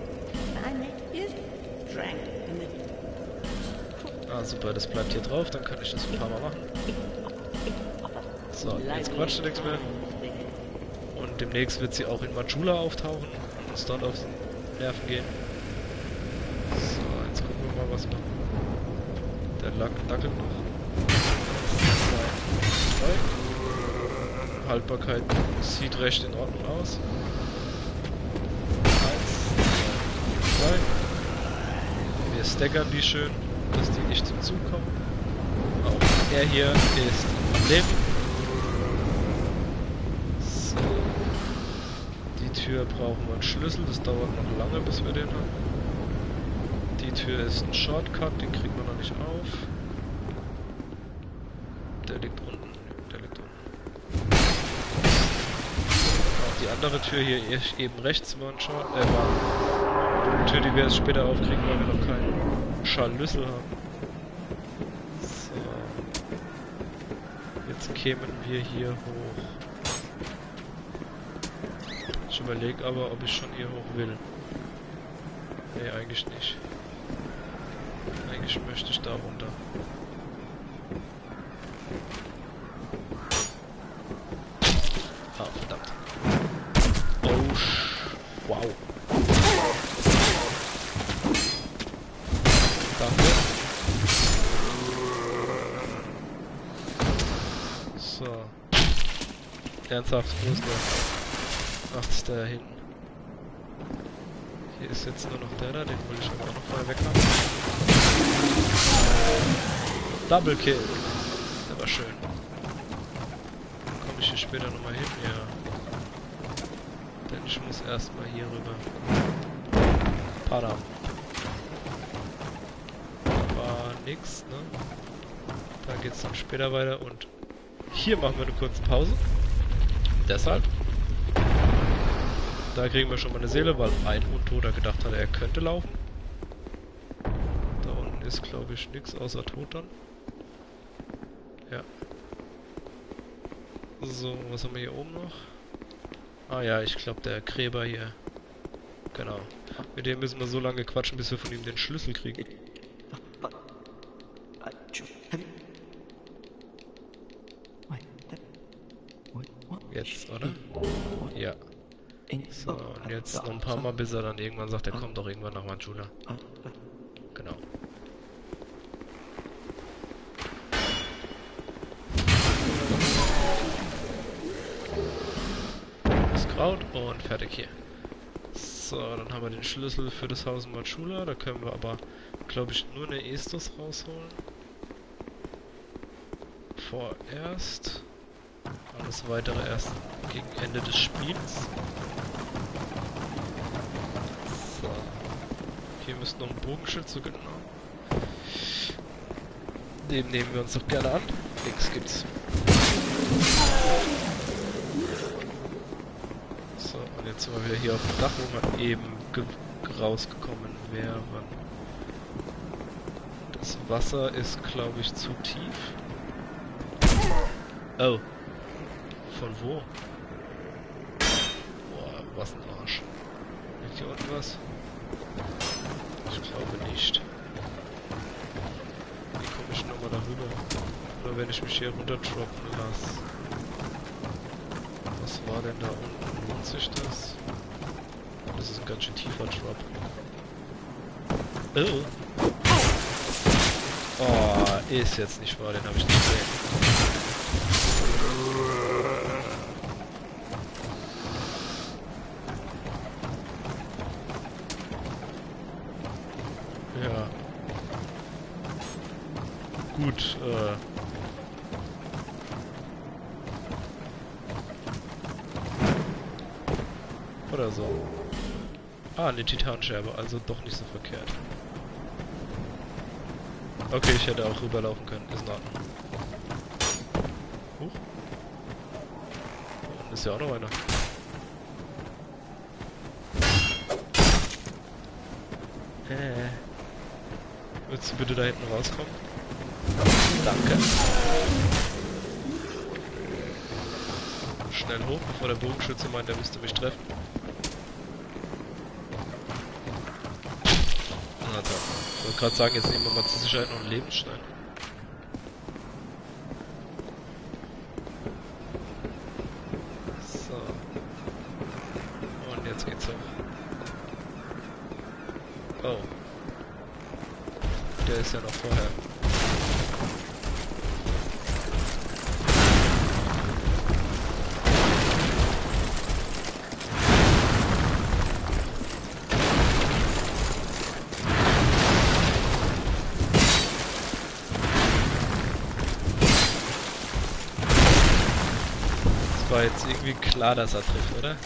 Ah, super, das bleibt hier drauf, dann kann ich das ein paar Mal machen. So, jetzt quatscht nichts mehr. Und demnächst wird sie auch in Majula auftauchen und uns dort auf die Nerven gehen. So, jetzt gucken wir mal, was wir machen. Der Lack dackelt noch. zwei, drei. Haltbarkeit sieht recht in Ordnung aus. eins, zwei. Wir staggern die schön, dass die nicht zum Zug kommen. Auch er hier ist am Leben. So. Die Tür brauchen wir einen Schlüssel, das dauert noch lange, bis wir den haben. Die Tür ist ein Shortcut, den kriegen wir noch nicht auf. Der liegt unten. Der liegt unten. Die andere Tür hier eben rechts war ein Schal, äh, war eine Tür, die wir erst später aufkriegen, weil wir noch keinen Scharlüssel haben. So. Jetzt kämen wir hier hoch. Ich überlege aber, ob ich schon hier hoch will. Nee, eigentlich nicht. Eigentlich möchte ich da runter. Ah, verdammt. Oh, sch... Wow. Danke. So. Ernsthaft, wo ist der? Ach, ist der da hinten. Hier ist jetzt nur noch der da, den wollte ich aber auch noch vorher weg haben. Double Kill. Der war schön. Komme ich hier später nochmal hin? Ja. Denn ich muss erstmal hier rüber. Padam. War nix, ne? Da geht's dann später weiter und hier machen wir eine kurze Pause. Deshalb. Da kriegen wir schon mal eine Seele, weil ein Untoter gedacht hat, er könnte laufen. Da unten ist, glaube ich, nichts außer Tod dann. Ja. So, was haben wir hier oben noch? Ah ja, ich glaube der Gräber hier. Genau. Mit dem müssen wir so lange quatschen, bis wir von ihm den Schlüssel kriegen. Jetzt, oder? Ja. So, und jetzt noch ein paar Mal, bis er dann irgendwann sagt, er kommt doch irgendwann nach Manchula. Genau. Das Kraut und fertig hier. So, dann haben wir den Schlüssel für das Haus in Manchula. Da können wir aber, glaube ich, nur eine Estus rausholen. Vorerst. Alles weitere erst gegen Ende des Spiels. So. Hier müsste noch ein Bogenschütze, genau. Den nehmen wir uns doch gerne an. Nix gibt's. So, und jetzt sind wir wieder hier auf dem Dach, wo wir eben rausgekommen wären. Das Wasser ist, glaube ich, zu tief. Oh. Von wo? Boah, was ein Arsch. Liegt hier unten was? Ich glaube nicht. Wie komme ich nochmal darüber? Oder wenn ich mich hier runter droppen lasse? Was war denn da unten? Lohnt sich das? Das ist ein ganz schön tiefer Drop. Oh! Oh, ist jetzt nicht wahr, den habe ich nicht gesehen. Ja. Gut, äh. Oder so. Ah, eine Titanscherbe, also doch nicht so verkehrt. Okay, ich hätte auch rüberlaufen können, ist in Ordnung. Huch. Da unten ist ja auch noch einer. Äh. Willst du bitte da hinten rauskommen? Danke. Schnell hoch, bevor der Bogenschütze meint, er müsste mich treffen. Na toll. Ich wollte gerade sagen, jetzt nehmen wir mal zur Sicherheit noch einen Lebensstein. So. Und jetzt geht's hoch. Oh. Der ist ja noch vorher. Es war jetzt irgendwie klar, dass er trifft, oder?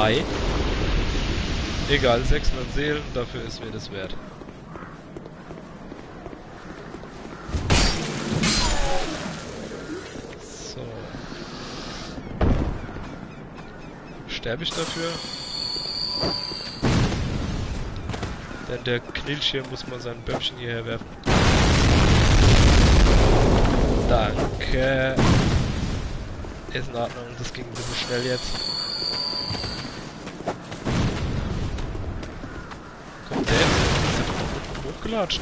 Mai. Egal, sechshundert Seelen, dafür ist mir das wert. So. Sterbe ich dafür? Denn der Knilch hier muss man sein Bömmchen hierher werfen. Danke. Ist in Ordnung, das ging ein bisschen schnell jetzt. Kommt der jetzt? Ist der doch hochgelatscht?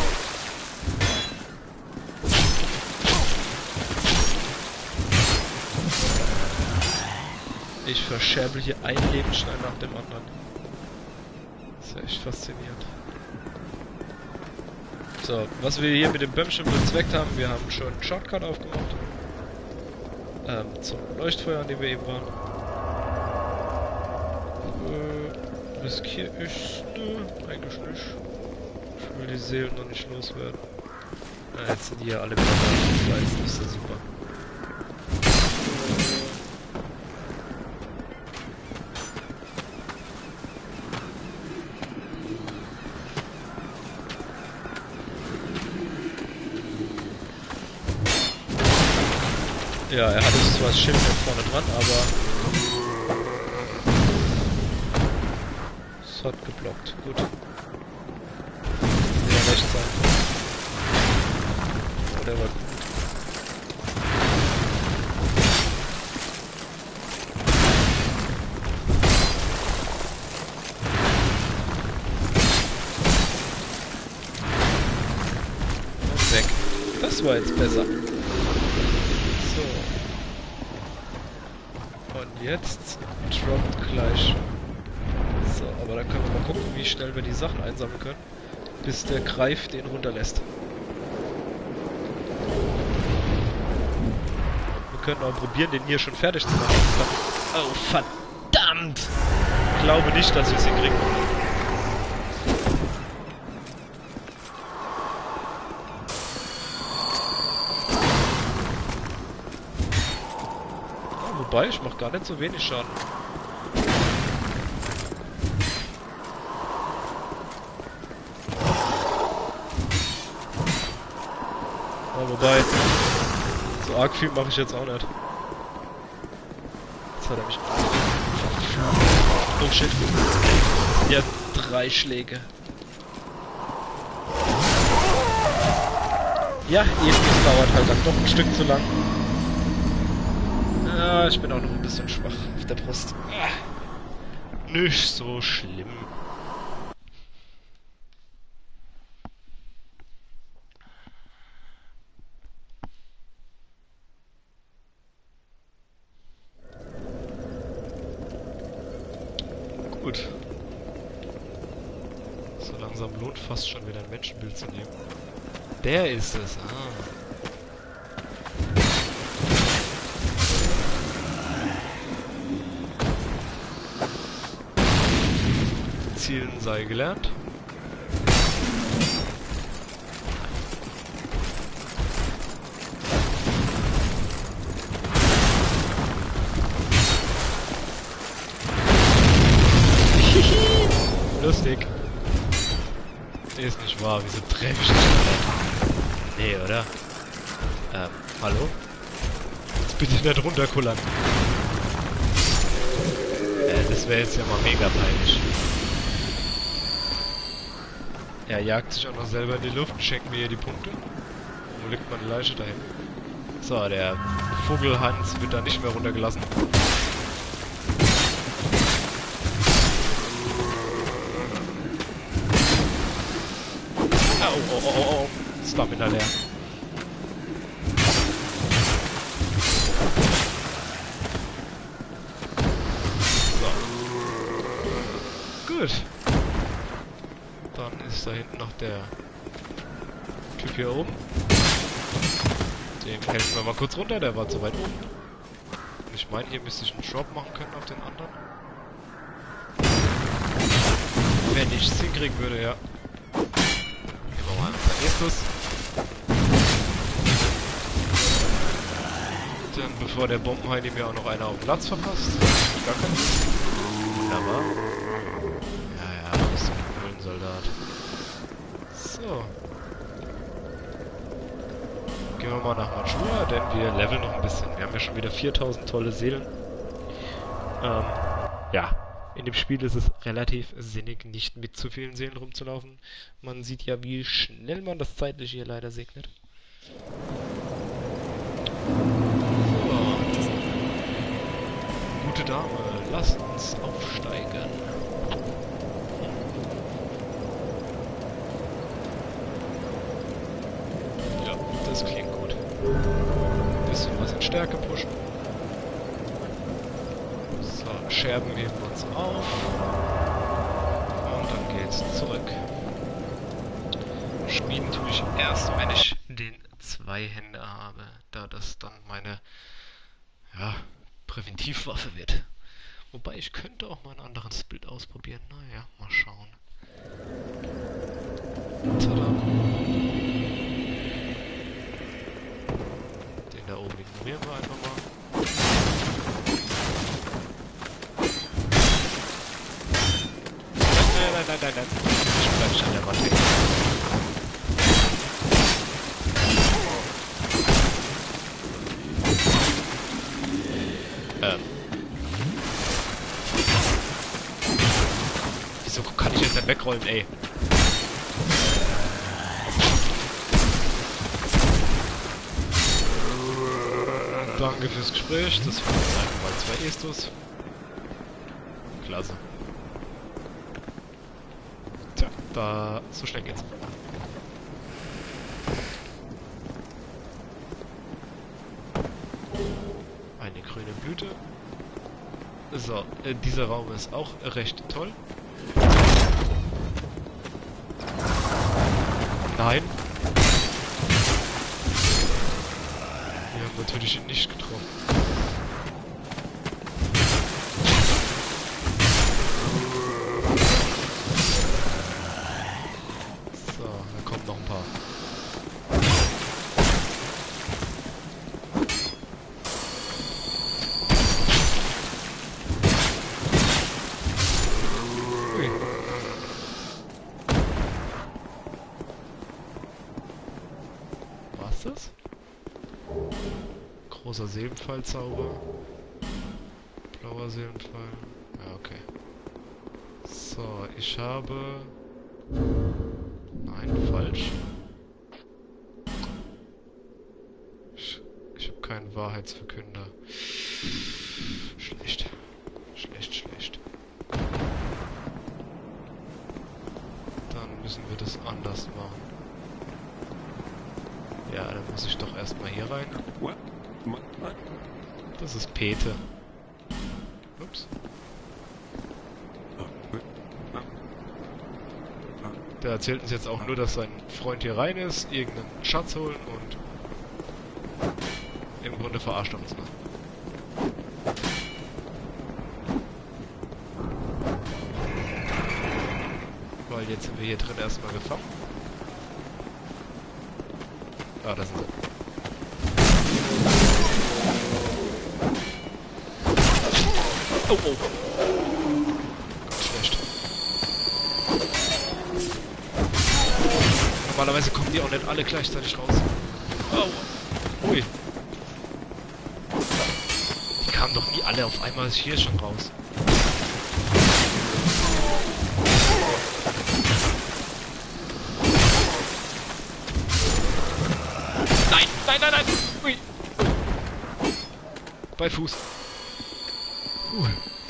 Ich verscherbel hier ein Lebensstein nach dem anderen. Das ist ja echt faszinierend. So, was wir hier mit dem Bömmchen bezweckt haben, wir haben schon einen Shortcut aufgemacht. Ähm, zum Leuchtfeuer, an dem wir eben waren. Äh, riskiere ich? Nö, eigentlich nicht. Ich will die Seelen noch nicht loswerden. Na, jetzt sind die ja alle wieder da. Das war jetzt nicht so super. Ja, er hatte zwar das Schild hier vorne dran, aber es hat geblockt. Gut. Ja, rechts sein. Oh, der war gut. Und weg. Das war jetzt besser. Und jetzt droppt gleich. So, aber dann können wir mal gucken, wie schnell wir die Sachen einsammeln können, bis der Greif den runterlässt. Wir können auch probieren, den hier schon fertig zu machen. Oh, verdammt! Ich glaube nicht, dass wir es hinkriegen. Wobei, ich mach gar nicht so wenig Schaden. Ja, wobei, so arg viel mache ich jetzt auch nicht. Jetzt hat er mich... Oh shit. Ja, drei Schläge. Ja, eben, es dauert halt dann doch ein Stück zu lang. Ja, ich bin auch noch ein bisschen schwach auf der Brust. Ah, nicht so schlimm. Gut. So langsam lohnt fast schon wieder ein Menschenbild zu nehmen. Der ist es, ah. Zielen sei gelernt. Lustig. Ist nicht wahr, wieso treffe ich nicht? Nee, oder? Ähm, hallo? Jetzt bitte nicht runterkullern. Äh, das wäre jetzt ja mal mega peinlich. Er jagt sich auch noch selber in die Luft und schenkt mir hier die Punkte. Wo liegt meine Leiche dahin? So, der Vogelhans wird da nicht mehr runtergelassen. Oh, oh, oh, oh, oh. Stamina leer. So. Gut. Dann ist da hinten noch der Typ hier oben. Dem helfen wir mal kurz runter, der war zu weit oben. Und ich meine, hier müsste ich einen Drop machen können auf den anderen. Wenn ich es hinkriegen würde, ja. Gehen wir mal unser erstes. Dann bevor der Bombenheini mir auch noch einer auf den Platz verpasst. Gar keinen. Wunderbar. Ja, ja, Rüstung Höhlensoldat. So. Gehen wir mal nach Majula, denn wir leveln noch ein bisschen. Wir haben ja schon wieder viertausend tolle Seelen. Ähm, ja. In dem Spiel ist es relativ sinnig, nicht mit zu vielen Seelen rumzulaufen. Man sieht ja, wie schnell man das Zeitliche hier leider segnet. So. Gute Dame, lasst uns aufsteigen. Ja, das klingt gut. Ein bisschen was in Stärke pushen. So, Scherben heben wir uns auf. Und dann geht's zurück. Schmieden tue ich erst, wenn ich den Zweihänder habe, da das dann meine, ja, Präventivwaffe wird. Wobei, ich könnte auch mal ein anderes Bild ausprobieren. Naja, mal schauen. Tada. Den da oben ignorieren wir einfach mal. Nein, nein, nein, nein, nein. Ich bleib nicht an der Wand hängen. Ähm. Wieso kann ich jetzt nicht wegrollen, ey? Danke fürs Gespräch. Das waren jetzt einfach mal zwei Estus. Klasse. Tja, da... so schnell geht's. Eine grüne Blüte. So, äh, dieser Raum ist auch recht toll. Nein. Wir haben natürlich ihn nicht getroffen. So, da kommen noch ein paar. War's das? Großer Seelenfallzauber. Blauer Seelenfall. Ja, okay. So, ich habe... Nein, falsch. Ich, ich habe keinen Wahrheitsverkünder. Schlecht. Schlecht, schlecht. Dann müssen wir das anders machen. Ja, dann muss ich doch erstmal hier rein. Das ist Pete. Ups. Der erzählt uns jetzt auch nur, dass sein Freund hier rein ist, irgendeinen Schatz holen und im Grunde verarscht er uns noch. Weil jetzt sind wir hier drin erstmal gefangen. Ah, da sind sie. Oh, oh. Ganz schlecht. Normalerweise kommen die auch nicht alle gleichzeitig raus. Oh. Ui. Die kamen doch nie alle auf einmal hier schon raus. Nein, nein, nein, nein! Ui. Bei Fuß. Uh.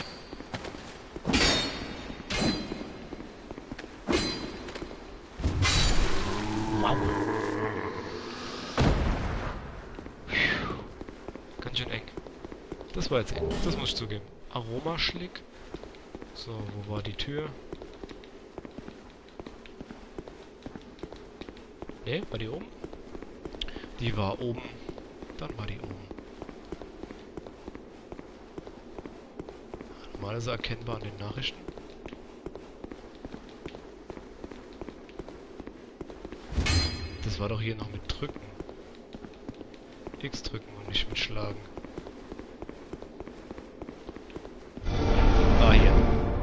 Wow. Ganz schön eng. Das war jetzt eng. Das muss ich zugeben. Aromaschlick. So, wo war die Tür? Ne, war die oben? Die war oben. Dann war die oben. Mal ist er erkennbar an den Nachrichten. Das war doch hier noch mit drücken. X drücken und nicht mit schlagen. Ah, hier.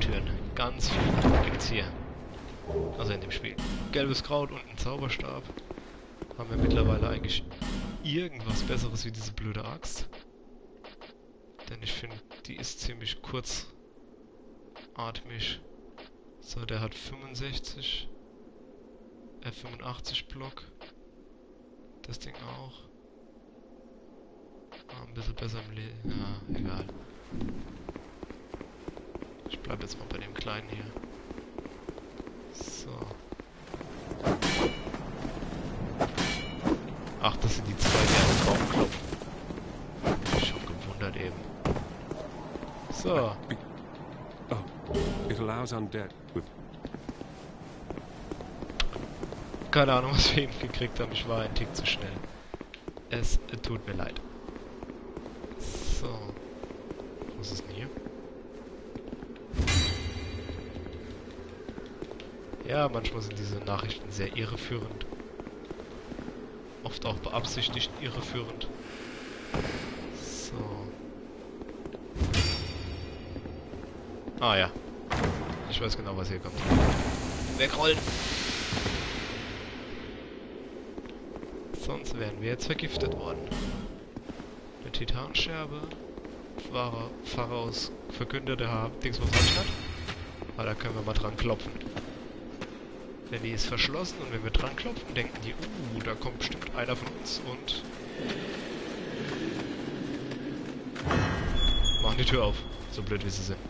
Türen. Ganz viel gibt's hier. Also in dem Spiel. Gelbes Kraut und ein Zauberstab. Haben wir mittlerweile eigentlich irgendwas Besseres wie diese blöde Axt. Denn ich finde, die ist ziemlich kurzatmig. So, der hat fünfundsechzig. Äh, fünfundachtzig Block. Das Ding auch. Ah, ein bisschen besser im Le... Ja, egal. Ich bleib jetzt mal bei dem kleinen hier. So. Ach, das sind die zwei, die an den Baum klopfen. Hab mich schon gewundert eben. So. Oh, it allows undead with... Keine Ahnung, was wir eben gekriegt haben. Ich war ein Tick zu schnell. Es tut mir leid. So. Was ist denn hier? Ja, manchmal sind diese Nachrichten sehr irreführend. Oft auch beabsichtigt irreführend. So. Ah ja. Ich weiß genau, was hier kommt. Wegrollen! Sonst wären wir jetzt vergiftet worden. Eine Titanscherbe. Pfarrer, Pharaos Verkündete haben. Dings was hat. Ah, da können wir mal dran klopfen. Denn die ist verschlossen und wenn wir dran klopfen, denken die, uh, da kommt bestimmt einer von uns und machen die Tür auf. So blöd wie sie sind.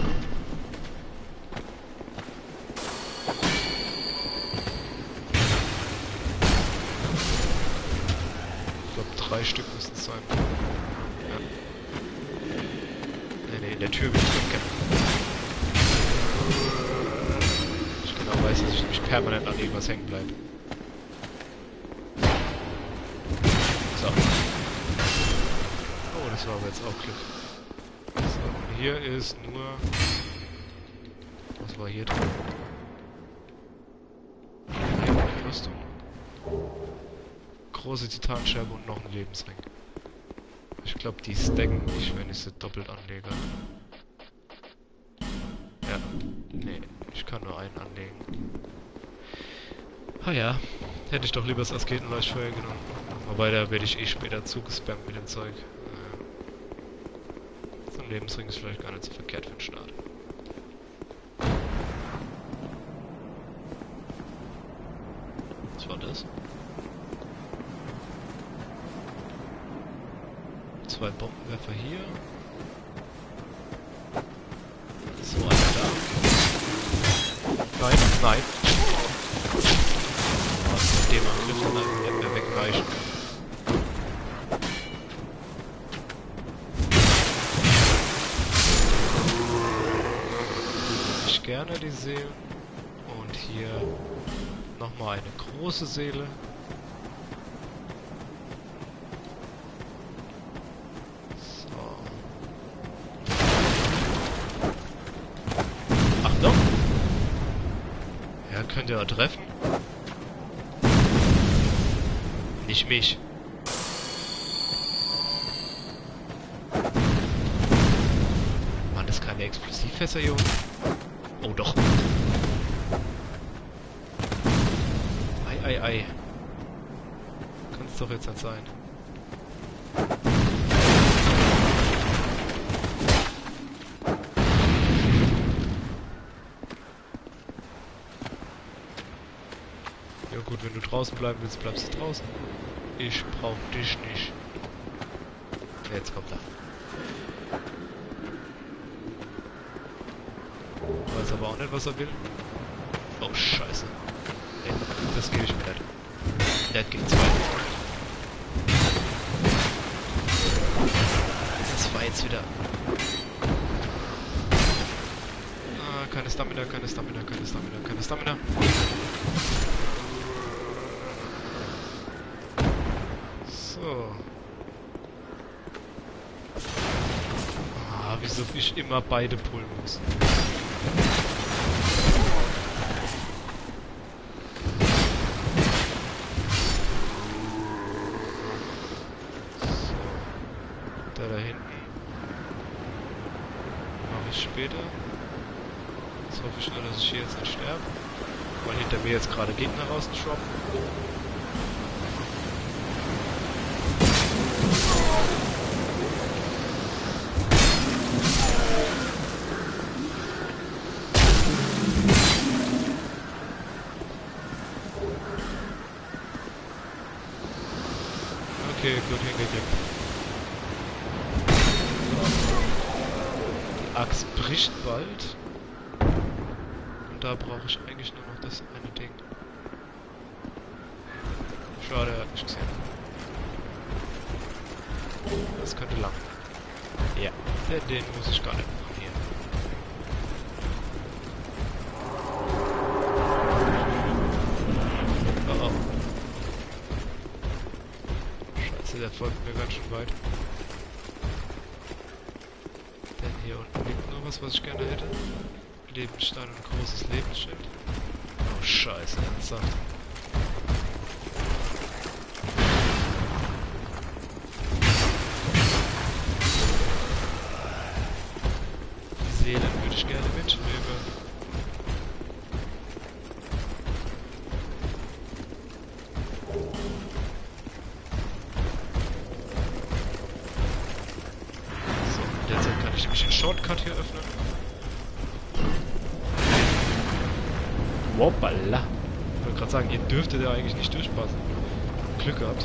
Ich glaube, drei Stück müssen es sein. Ja. Nee, nee, in der Tür will ich drin kämpfen. Ich weiß, dass ich nämlich permanent an irgendwas hängen bleibe. So. Oh, das war aber jetzt auch Glück. So, und hier ist nur... Was war hier drin? Hier eine Rüstung. Große Titanscherbe und noch ein Lebensring. Ich glaube, die stacken nicht, wenn ich sie doppelt anlege. Ja. Nee. Ich kann nur einen anlegen. Ah ja, hätte ich doch lieber das Asketenleuchtfeuer genommen. Wobei, da werde ich eh später zugespammt mit dem Zeug. Naja. So ein Lebensring ist vielleicht gar nicht so verkehrt für den Start. Was war das? Zwei Bombenwerfer hier. So, einer da. Nein, nein. Oh, mit dem Angriff von einem nicht mehr wegreichen. Ich gerne die Seelen. Und hier nochmal eine große Seele. So. Achtung! Ja, könnt ihr auch treffen? Nicht mich. Waren das keine Explosivfässer, Junge? Oh doch. Ei, ei, ei. Kann's doch jetzt nicht sein. Ja gut, wenn du draußen bleiben willst, bleibst du draußen. Ich brauch dich nicht. Jetzt kommt er. Weiß aber auch nicht, was er will. Oh, scheiße. Nee, das gebe ich mir nicht. Der hat gegen zwei. Das war jetzt wieder... Ah, keine Stamina, keine Stamina, keine Stamina, keine Stamina. So. Ah, wieso ich immer beide pullen muss. So. Der da hinten. Mache ich später. Jetzt hoffe ich nur, dass ich hier jetzt nicht sterbe. Weil hinter mir jetzt gerade Gegner rausdroppen. Okay, gut hingekriegt. So. Die Axt bricht bald. Und da brauche ich eigentlich nur noch das eine Ding. Schade, er hat mich gesehen. Das könnte lang. Ja, den, den muss ich gar nicht machen hier. Oh oh. Scheiße, der folgt mir ganz schön weit. Denn hier unten liegt noch was, was ich gerne hätte. Lebensstein und ein großes Lebensschild. Oh Scheiße, ernsthaft. Die Seelen würde ich gerne mitnehmen. So, derzeit kann ich nämlich den Shortcut hier öffnen. Hoppala. Ich wollte gerade sagen, ihr dürftet ja eigentlich nicht durchpassen. Glück gehabt.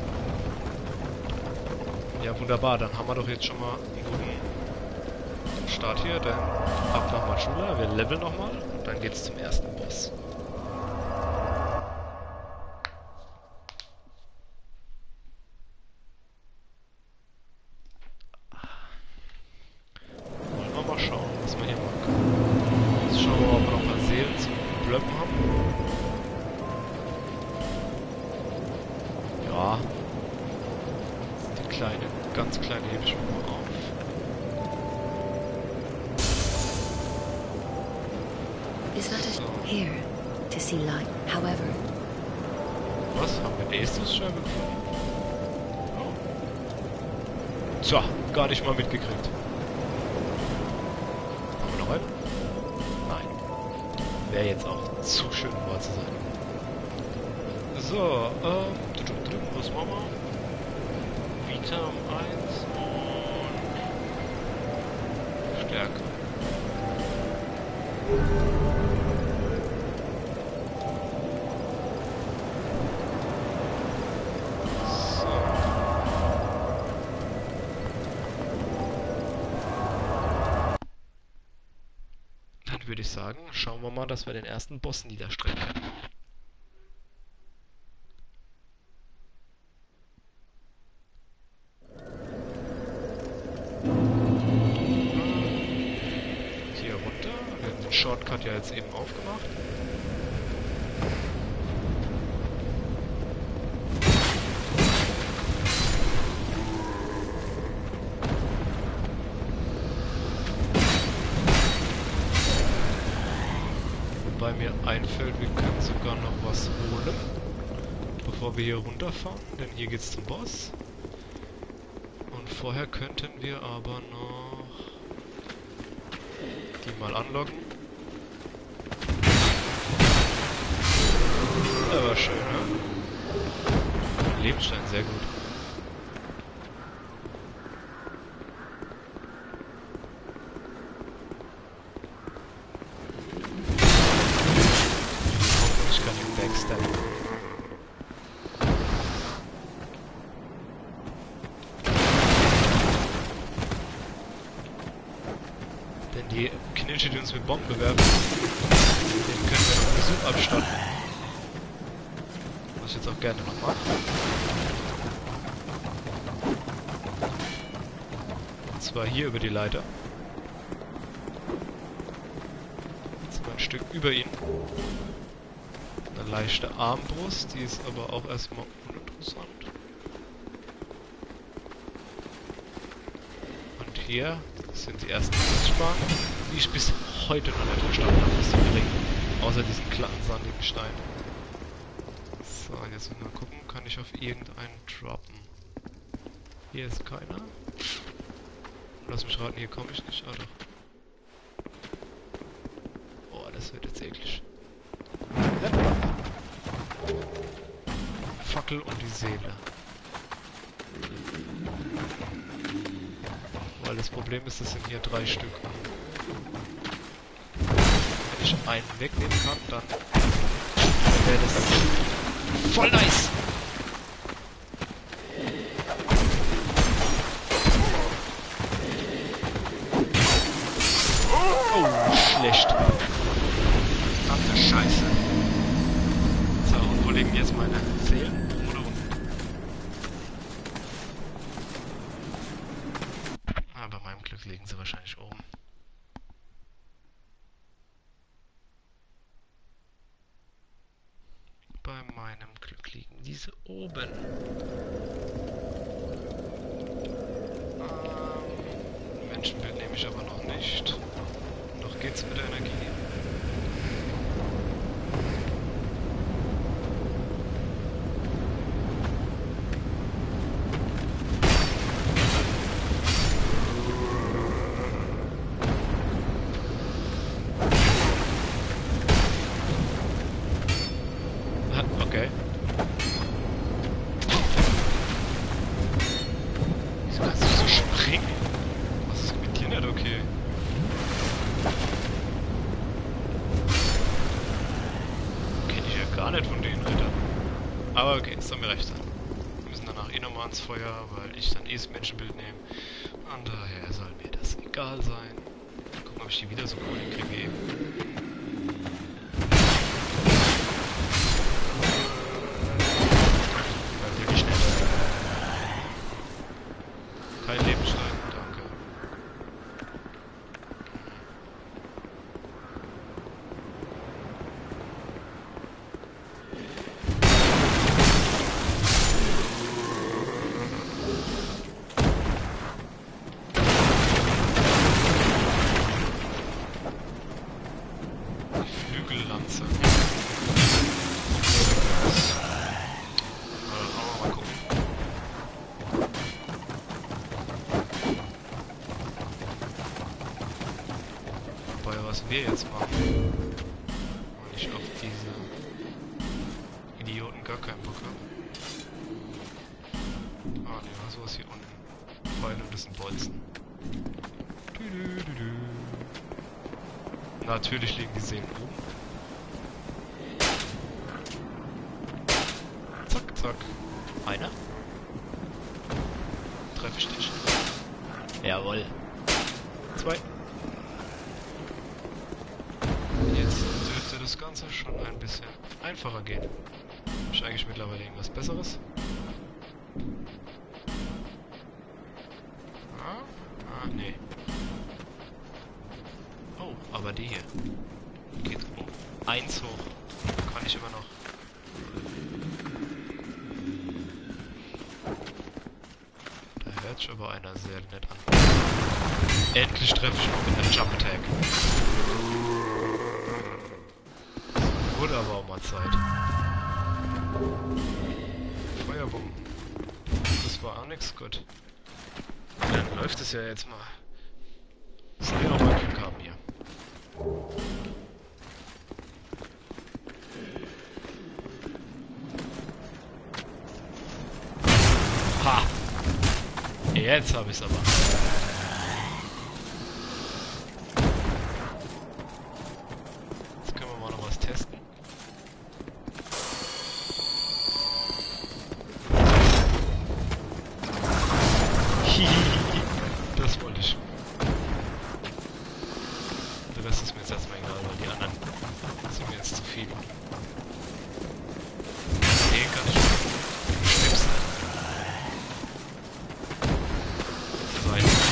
Ja, wunderbar. Dann haben wir doch jetzt schon mal einen guten Start hier. Dann ab nach Majula. Wir leveln nochmal. Und dann geht's zum ersten Boss. Wollen wir mal schauen, was wir hier machen können. Jetzt schauen wir mal, ob wir noch mal Seelen zum Blöppen haben. Ja. Die kleine, ganz kleine hebe ich mir mal auf. Is that So. a here to see light? However, Was? Haben wir eine Estus-Scheibe gefunden? Oh. Tja, gar nicht mal mitgekriegt. Haben wir noch einen? Nein. Wäre jetzt auch zu schön, um wahr zu sein. So, ähm, was machen wir? Vita um eins und Stärke. So. Dann würde ich sagen, schauen wir mal, dass wir den ersten Boss niederstrecken können. Hier runter. Wir haben den Shortcut ja jetzt eben aufgemacht. Wobei mir einfällt, wir können sogar noch was holen, bevor wir hier runterfahren, denn hier geht's zum Boss. Und vorher könnten wir aber noch die mal anlocken. Der war schön, ne? Lebensstein, sehr gut. Ich kann ihn backstabben. Denn die Knirsche, die uns mit Bomben bewerben, den können wir noch Besuch abstatten. Was ich jetzt auch gerne noch mache. Und zwar hier über die Leiter. Jetzt mal ein Stück über ihn. Eine leichte Armbrust, die ist aber auch erstmal uninteressant. Und hier sind die ersten Sichtbaren, die ich bis heute noch nicht verstanden habe, was die bringen. Außer diesen glatten, sandigen Stein. So, jetzt mal gucken, kann ich auf irgendeinen droppen. Hier ist keiner. Lass mich raten, hier komme ich nicht. Ah doch. das wird jetzt eklig. Fackel und die Seele. Weil das Problem ist, das sind hier drei Stück. Wenn ich einen wegnehmen kann, dann wäre das voll nice! Oh, schlecht. Verdammte Scheiße. So, und wo liegen jetzt meine Seelen? Oder unten? Ah, bei meinem Glück liegen sie wahrscheinlich oben. Bei meinem Glück liegen diese oben. Ähm, Menschenbild nehme ich aber noch nicht. Noch geht's mit der Energie. Okay. Wieso kannst du so springen? Was ist mit dir nicht okay? Kenn ich ja gar nicht von denen, Alter. Aber okay, es soll mir recht sein. Wir müssen danach eh nochmal ans Feuer, weil ich dann eh das Menschenbild nehme. Und daher soll mir das egal sein. Gucken, ob ich die wieder so cool hinkriege eben. Kein Lebensstein, danke. Die Flügellanze. Mal gucken. Was wir jetzt machen, weil ich auf diese Idioten gar keinen Bock habe. Ah ne, was was hier unten? Pfeil und das sind Bolzen. Du, du, du, du. Natürlich liegen die Seelen oben. Zack, zack. Einer. Treffe ich dich. Jawohl. Zwei. Jetzt dürfte das Ganze schon ein bisschen einfacher gehen. Habe ich eigentlich mittlerweile irgendwas Besseres? Ah, ah, nee. Oh, aber die hier. Geht um eins hoch. Kann ich immer noch. Da hört sich aber einer sehr nett an. Endlich treffe ich noch mit einer Jump Attack. Wurde aber auch mal Zeit. Feuerbomben. Das war auch nix gut. Dann läuft es ja jetzt mal. Soll ja auch mal Glück haben hier. Ha! Jetzt hab ich's aber. Jetzt können wir mal noch was testen. Das wollte ich. Der Rest ist mir jetzt erstmal egal, weil die anderen sind mir jetzt zu viel. Den kann ich schnipsen. So ein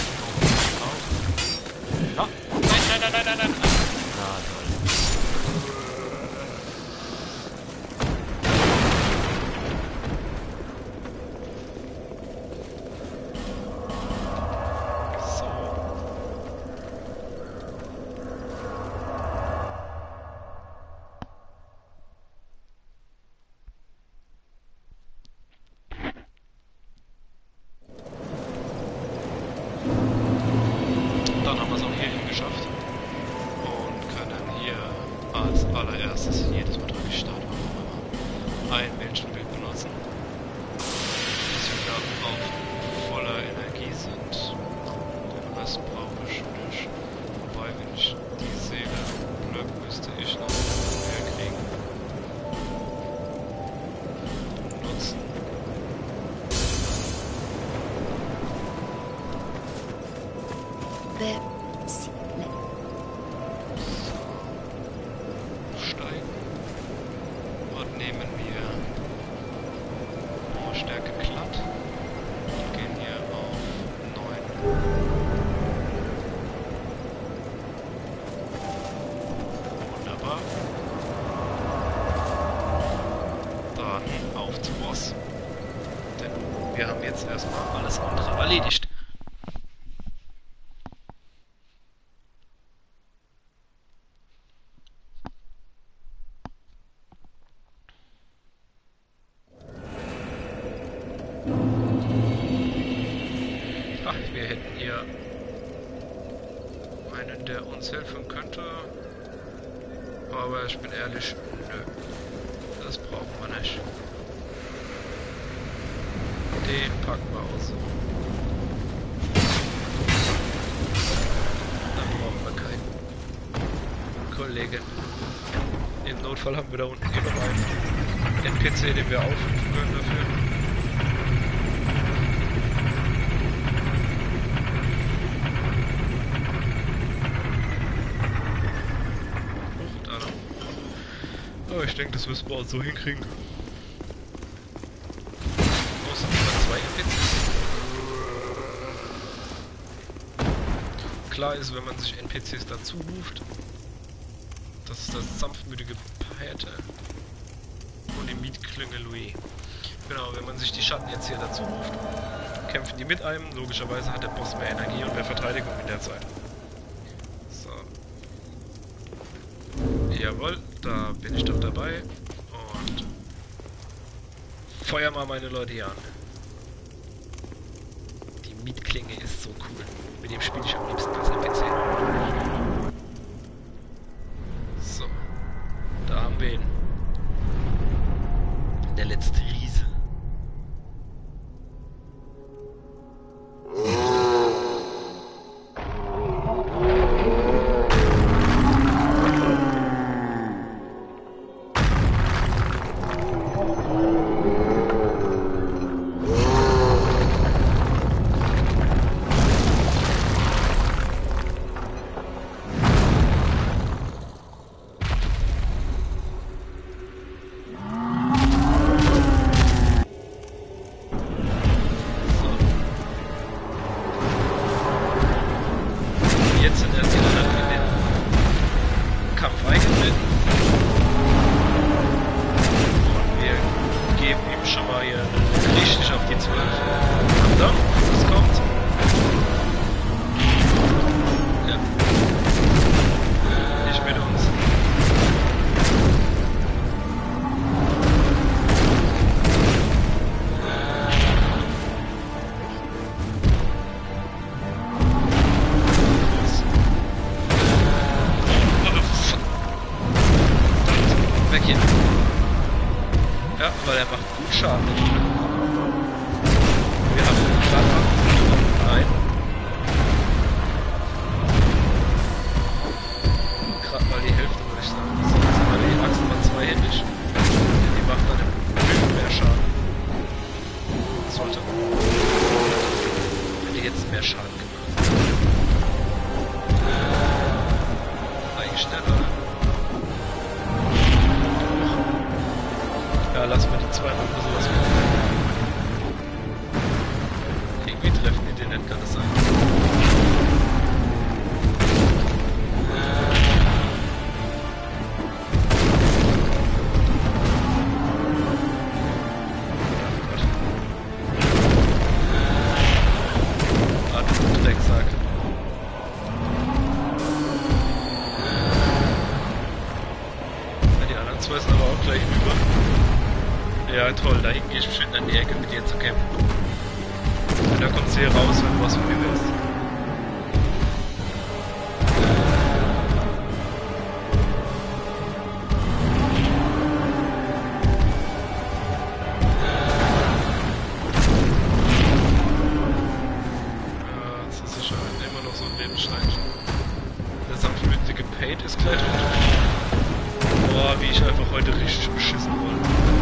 als allererstes jedes Mal drücke ich Start, warum immer, ein Bildschirmbild benutzen, bis wir auf voller Energie sind. Den Rest brauche ich nicht. Wobei, wenn ich die Seele blöd, müsste ich noch mehr kriegen. Nutzen. There. Steigen. Und nehmen wir Stärke glatt. Und gehen hier auf neun. Wunderbar. Dann auf zum Boss. Denn wir haben jetzt erstmal alles andere erledigt. Ach, wir hätten hier einen, der uns helfen könnte. Aber ich bin ehrlich, nö. Das brauchen wir nicht. Den packen wir aus. Dann brauchen wir keinen Kollegen. Im Notfall haben wir da unten eh noch einen N P C, den wir aufrufen können dafür. Aber ich denke, das müssen wir auch so hinkriegen. Außer zwei N P Cs. Klar ist, wenn man sich N P Cs dazu ruft, das ist das sanftmütige Pate und die Mietklinge Louis. Genau, wenn man sich die Schatten jetzt hier dazu ruft, kämpfen die mit einem. Logischerweise hat der Boss mehr Energie und mehr Verteidigung in der Zeit. So. Jawohl, da bin ich doch dabei. Und feuer mal meine Leute hier an. Die Mietklinge ist so cool. Mit dem spiele ich am liebsten als N P C. So. Da haben wir ihn. Der letzte Riese. Jetzt sind erst die anderen in den Kampf eingetreten. Und wir geben ihm schon mal hier richtig auf die zwölf. Da, es kommt. Ja. Nicht mit uns. Ja, weil er macht gut Schaden. Wir haben einen Schaden. Nein. Gerade mal die Hälfte, würde ich sagen. So, jetzt haben wir die Axt mal zweihändig. Die macht dann im mehr Schaden. Sollte. Wenn die jetzt mehr Schaden gemacht. Eigentlich schneller. Ja, lass mal die zwei mal sowas machen. Irgendwie treffen die den nicht, kann das sein? Ah, du Drecksack. Ja, die anderen zwei sind aber auch gleich über. Ja, toll, da hinten gehe ich bestimmt an die Ecke mit dir zu kämpfen. Und da kommst du hier raus, wenn du was von mir willst. Boah, wie ich einfach heute richtig beschissen wurde.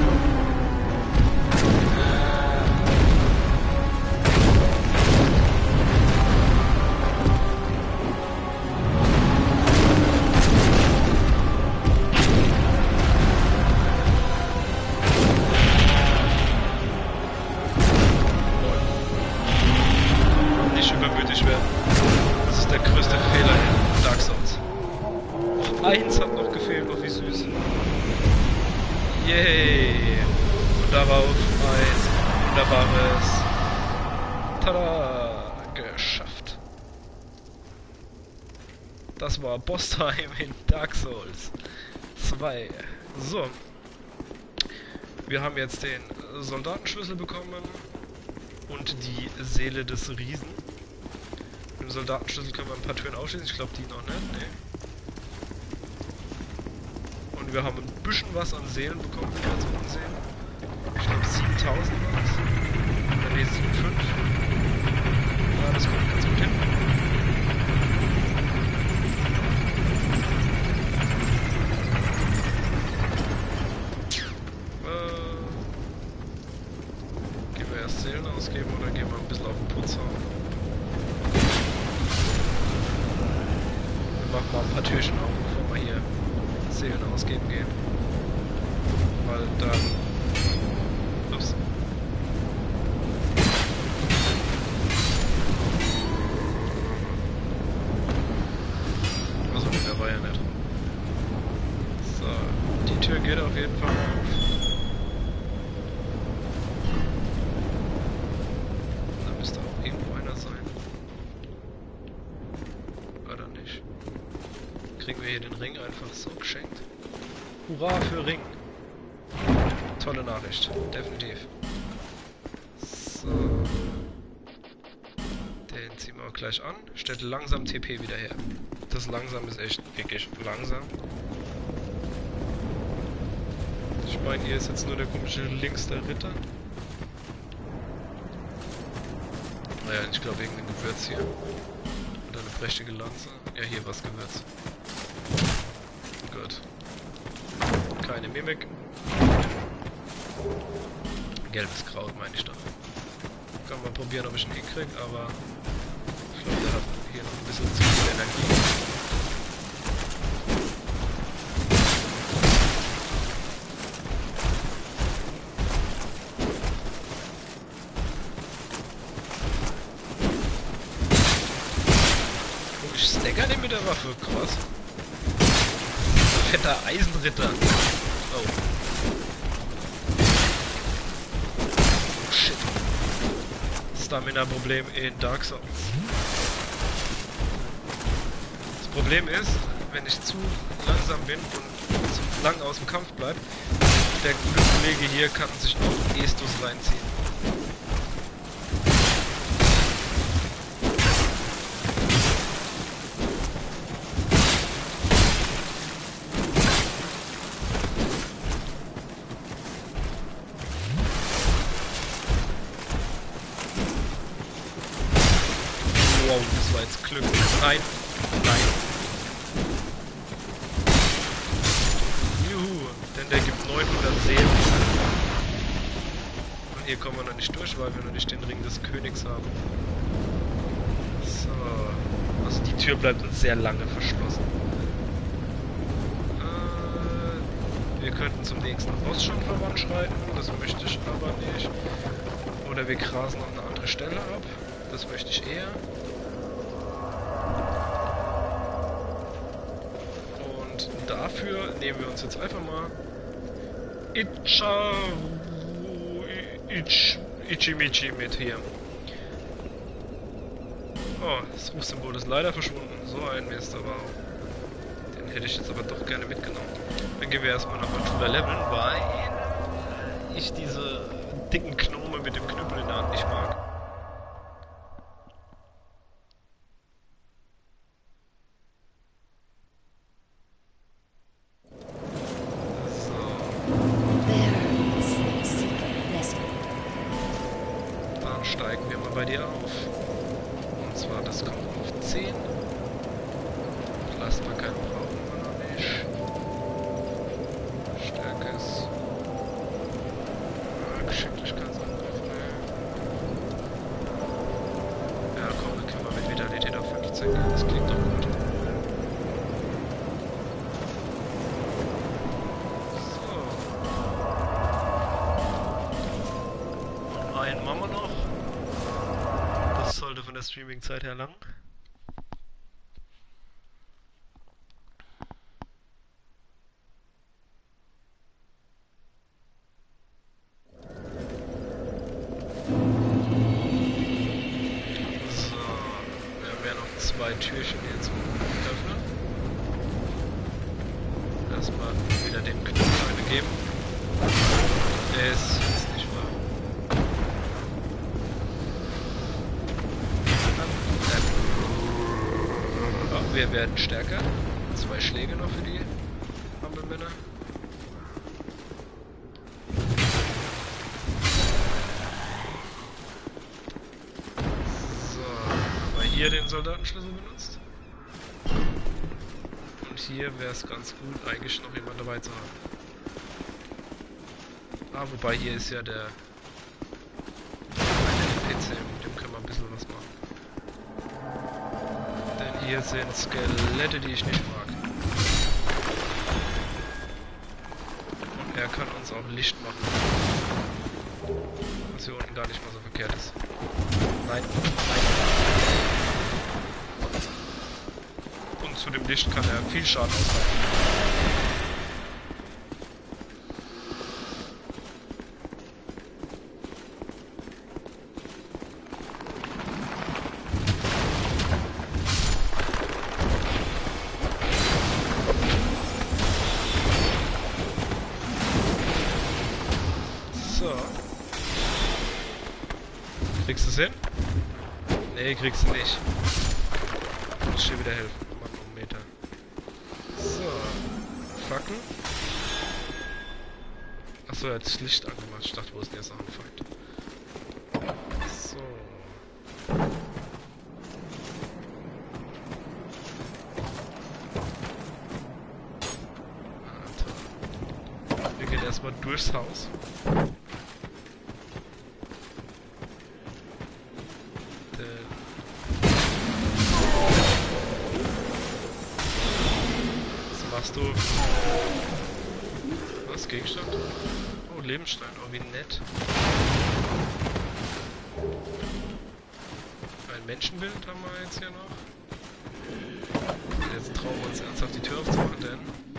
Nicht übermütig werden. Das ist der größte Fehler in Dark Souls. Noch eins hat noch gefehlt, oh wie süß. Yay! Und darauf ein wunderbares Tada! Geschafft. Das war Boss-Time in Dark Souls zwei. So. Wir haben jetzt den Soldatenschlüssel bekommen und die Seele des Riesen. Mit dem Soldatenschlüssel können wir ein paar Türen aufschließen. Ich glaube, die noch nicht. Nee. Und wir haben ein bisschen was an Seelen bekommen, wie wir jetzt unten sehen. Ich glaube siebentausend war es. Oder nee, sieben Komma fünf. Ja, das kommt ganz gut hin. Äh, gehen wir erst Seelen ausgeben oder gehen wir ein bisschen auf den Putz hauen? Wir machen mal ein paar Türchen auf, bevor wir hier Seelen ausgeben gehen. Weil dann... Ups. Also, der war ja nicht. So, die Tür geht auf jeden Fall auf. Da müsste auch irgendwo einer sein. Oder nicht? Kriegen wir hier den Ring einfach so geschenkt. Hurra für Ring! Tolle Nachricht, definitiv. So. Den ziehen wir auch gleich an. Stellt langsam T P wieder her. Das langsam ist echt wirklich langsam. Ich meine, hier ist jetzt nur der komische links der Ritter. Naja, ich glaube irgendein Gewürz hier. Oder eine prächtige Lanze. Ja, hier was Gewürz. Gut. Keine Mimik. Gelbes Kraut meine ich doch. Kann mal probieren, ob ich ihn hinkriege, aber ich glaube, der hat hier noch ein bisschen zu viel Energie. Oh, ich stagger den mit der Waffe, krass. Fetter Eisenritter. Oh. Stamina-Problem in Dark Souls. Das Problem ist, wenn ich zu langsam bin und zu lang aus dem Kampf bleibe, der gute Kollege hier kann sich auch Estus reinziehen. Wow, das war jetzt Glück. Nein. Nein. Juhu, denn der gibt neunhundert Seelen. Und hier kommen wir noch nicht durch, weil wir noch nicht den Ring des Königs haben. So. Also die Tür bleibt uns sehr lange verschlossen. Äh, wir könnten zum nächsten Boss schon voranschreiten. Das möchte ich aber nicht. Oder wir grasen noch eine andere Stelle ab. Das möchte ich eher. Und dafür nehmen wir uns jetzt einfach mal Icha... Ich... Ichimichi mit hier. Oh, das Rufsymbol ist leider verschwunden. So ein Mist, aber den hätte ich jetzt aber doch gerne mitgenommen. Dann gehen wir erstmal noch mal drüber leveln, weil ich diese dicken Gnome mit dem Knüppel in der Hand nicht mag. Steigen wir mal bei dir auf. Und zwar, das kommt auf zehn. Lassen wir keinen brauchen wir noch nicht. Streaming-Zeit her lang. So, wir haben ja noch zwei Türchen hier zum Öffnen. Erstmal wieder den Knopf eine geben. Es ist nicht wahr. Oh, wir werden stärker. Zwei Schläge noch für die Hampelmänner. So, haben wir hier den Soldatenschlüssel benutzt. Und hier wäre es ganz gut, eigentlich noch jemand dabei zu haben. Ah, wobei hier ist ja der eine P C, mit dem können wir ein bisschen was machen. Denn hier sind Skelette, die ich nicht mag. Und er kann uns auch Licht machen. Was hier unten gar nicht mal so verkehrt ist. Nein, nein. Und zu dem Licht kann er viel Schaden aushalten. Kriegst du es hin? Nee, kriegst du nicht. Muss dir wieder helfen. Manometer. So. Fackeln. Achso, er hat das Licht angemacht. Ich dachte, wo ist denn jetzt noch ein Feind? So. Alter. Wir gehen erstmal durchs Haus. Du. Was? Gegenstand? Oh, Lebensstein. Oh, wie nett. Ein Menschenbild haben wir jetzt hier noch. Jetzt trauen wir uns ernsthaft die Tür aufzumachen, denn...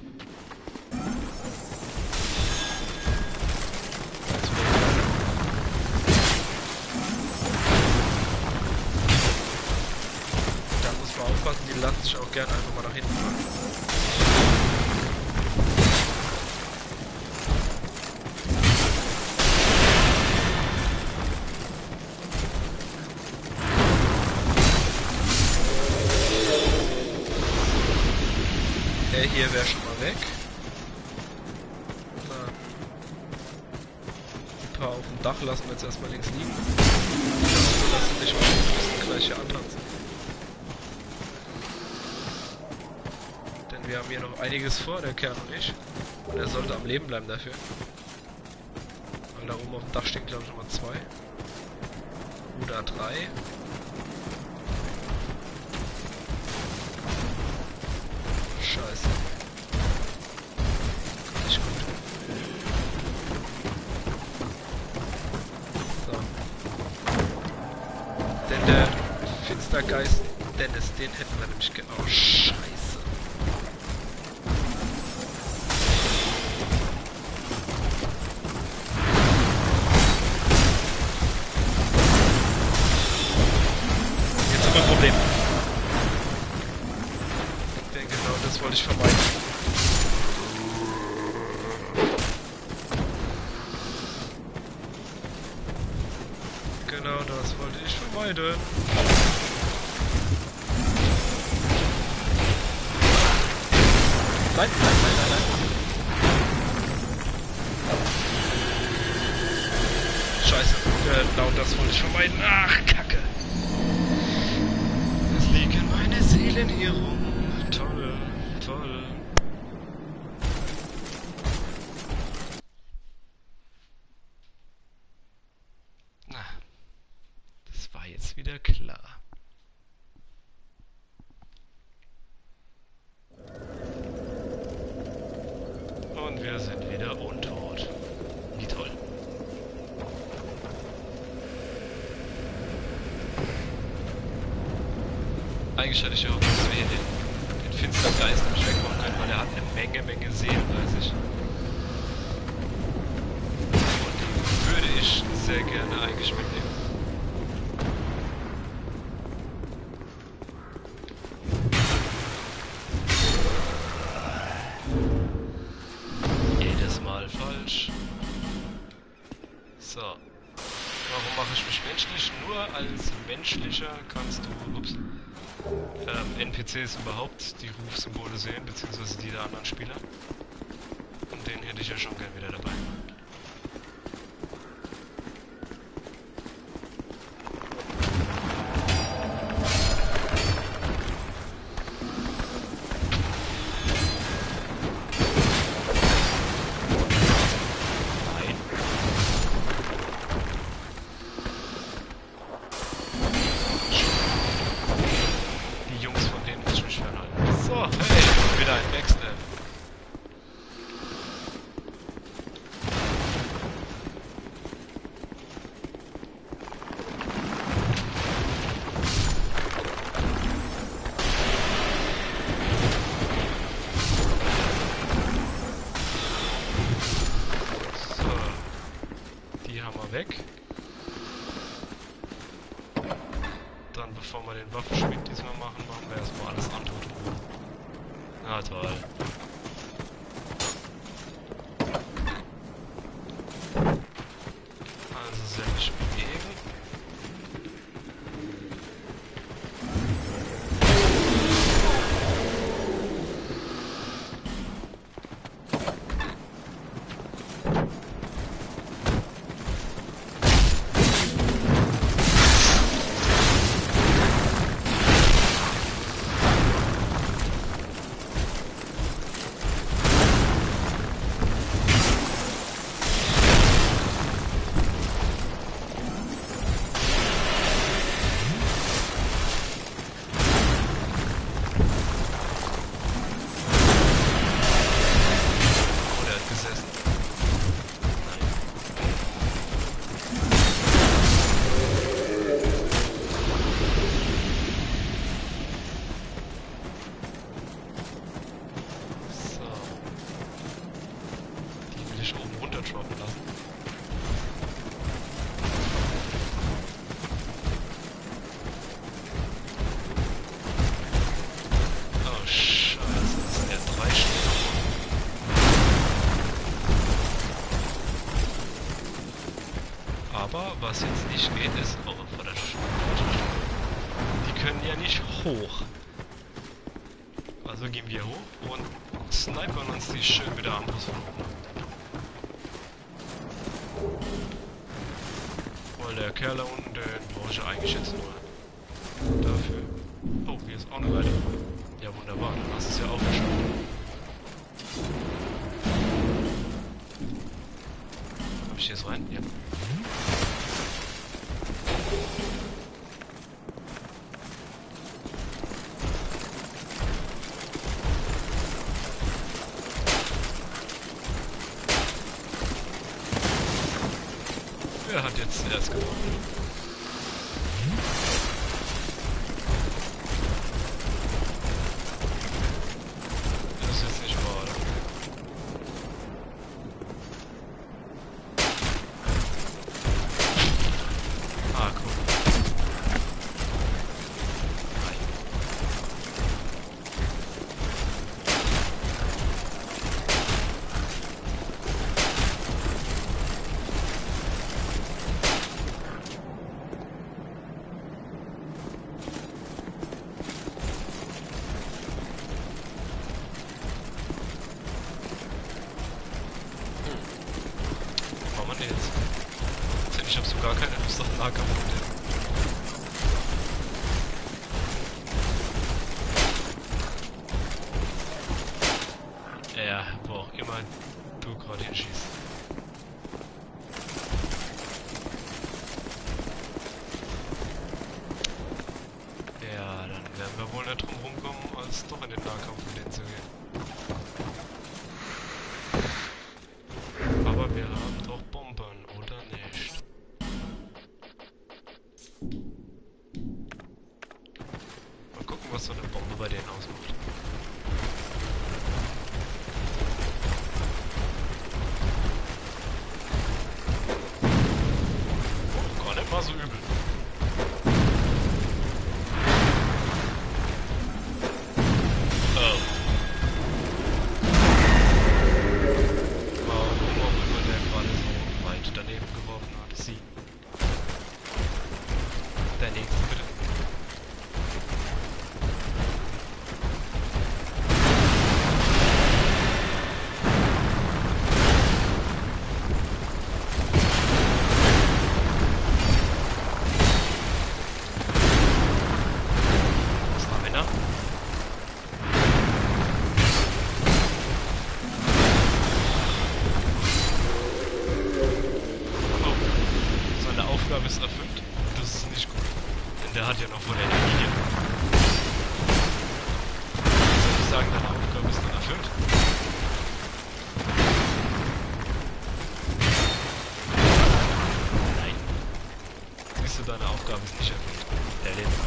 Da muss man aufpassen, die lassen sich auch gerne einfach mal nach hinten fallen. Der hier wäre schon mal weg. Na. Die paar auf dem Dach lassen wir jetzt erstmal links liegen. So, dass sie nicht auch gleich hier antanzen. Denn wir haben hier noch einiges vor, der Kerl und ich. Und er sollte am Leben bleiben dafür. Weil da oben auf dem Dach stehen, glaube ich, nochmal zwei. Oder drei. Scheiße. Nicht gut. So. Denn der Finstergeist Dennis, den hätten wir nämlich genau. Oh, Scheiße. Jetzt haben wir ein Problem. Das wollte ich vermeiden. Genau das wollte ich vermeiden. Nein, nein, nein, nein, nein. Scheiße. Genau das wollte ich vermeiden. Ach, Kacke. Es liegen meine Seelen hier rum. Toll. Toll. Na, das war jetzt wieder klar. Und wir sind wieder untot. Wie toll. eigentlich hatte ich ja auch, dass wir hier den, den finsteren Geist nicht wegmachen können, weil er hat eine Menge, Menge Seelen bei sich. Und die würde ich sehr gerne eigentlich mitnehmen. Jedes Mal falsch. So. Warum mache ich mich menschlich? Nur als menschlicher kannst du, ups, ähm, N P Cs überhaupt die Rufsymbole sehen, beziehungsweise die der anderen Spieler. Und den hätte ich ja schon gern wieder dabei. Weg. Dann, bevor wir den Waffenschmied diesmal machen, machen wir erstmal alles andere drüber. Na toll. Also sehr nicht bewegen. Aber was jetzt nicht geht, ist... Oh, verdammt. Die können ja nicht hoch. Also gehen wir hoch und snipern uns die schön wieder am Bus von oben. Weil der Kerl da unten, den brauche ich eigentlich jetzt nur dafür. Oh, hier ist auch eine Weile. Ja, wunderbar, dann hast du es ja auch geschafft. Hab ich hier so rein? Ja. Wer hat jetzt zuerst gewonnen? Das ist jetzt nicht wahr, oder? Ah, cool. Nein. Ich habe so gar keine Lust auf Nahkampf. Ja, wo auch immer du gerade hinschießt. Ja, dann werden wir wohl nicht drum rumkommen, als doch in den Nahkampf mit denen zu gehen. Aber wir haben doch Bomben, oder nicht? Mal gucken, was Aufgabe ist nicht erfüllt. Erledigt.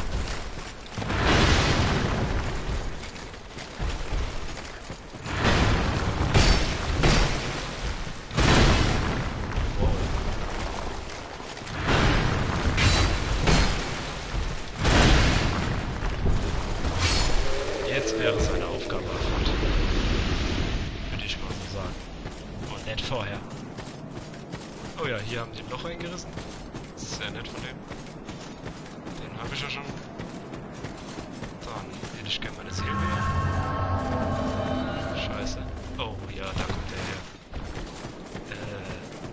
Jetzt wäre es eine Aufgabe erfüllt. Würde ich mal so sagen. Und nicht vorher. Oh ja, hier haben die ein Loch eingerissen. Das ist sehr nett von denen. Den habe ich ja schon. Dann hätte ich gerne meine Seele wieder. Scheiße. Oh ja, da kommt der her. Äh.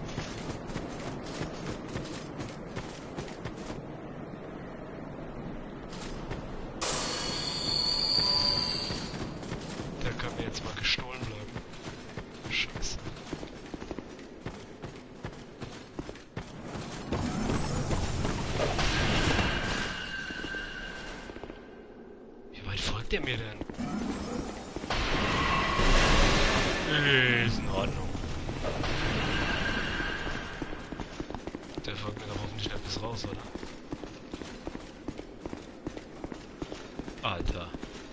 Der kann mir jetzt mal gestohlen bleiben. Scheiße. Wie weit folgt der mir denn? Ist in Ordnung. Der folgt mir doch hoffentlich nicht bis raus, oder? Alter.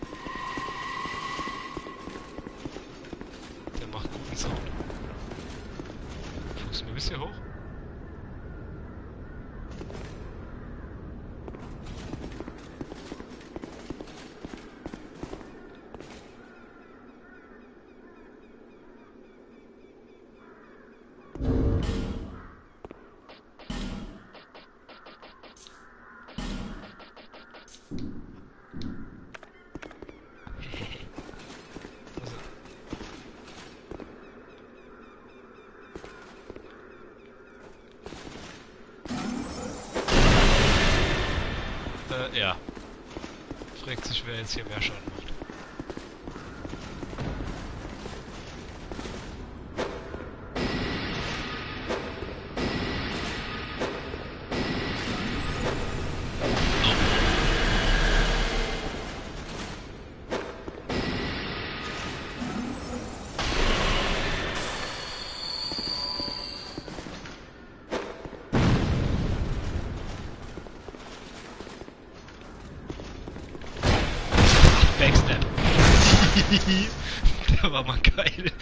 Der macht guten Sound. Fuchst du mir bis hier hoch? Äh, ja. Fragt sich, wer jetzt hier mehr Schaden macht. Backstab. Der war mal geil.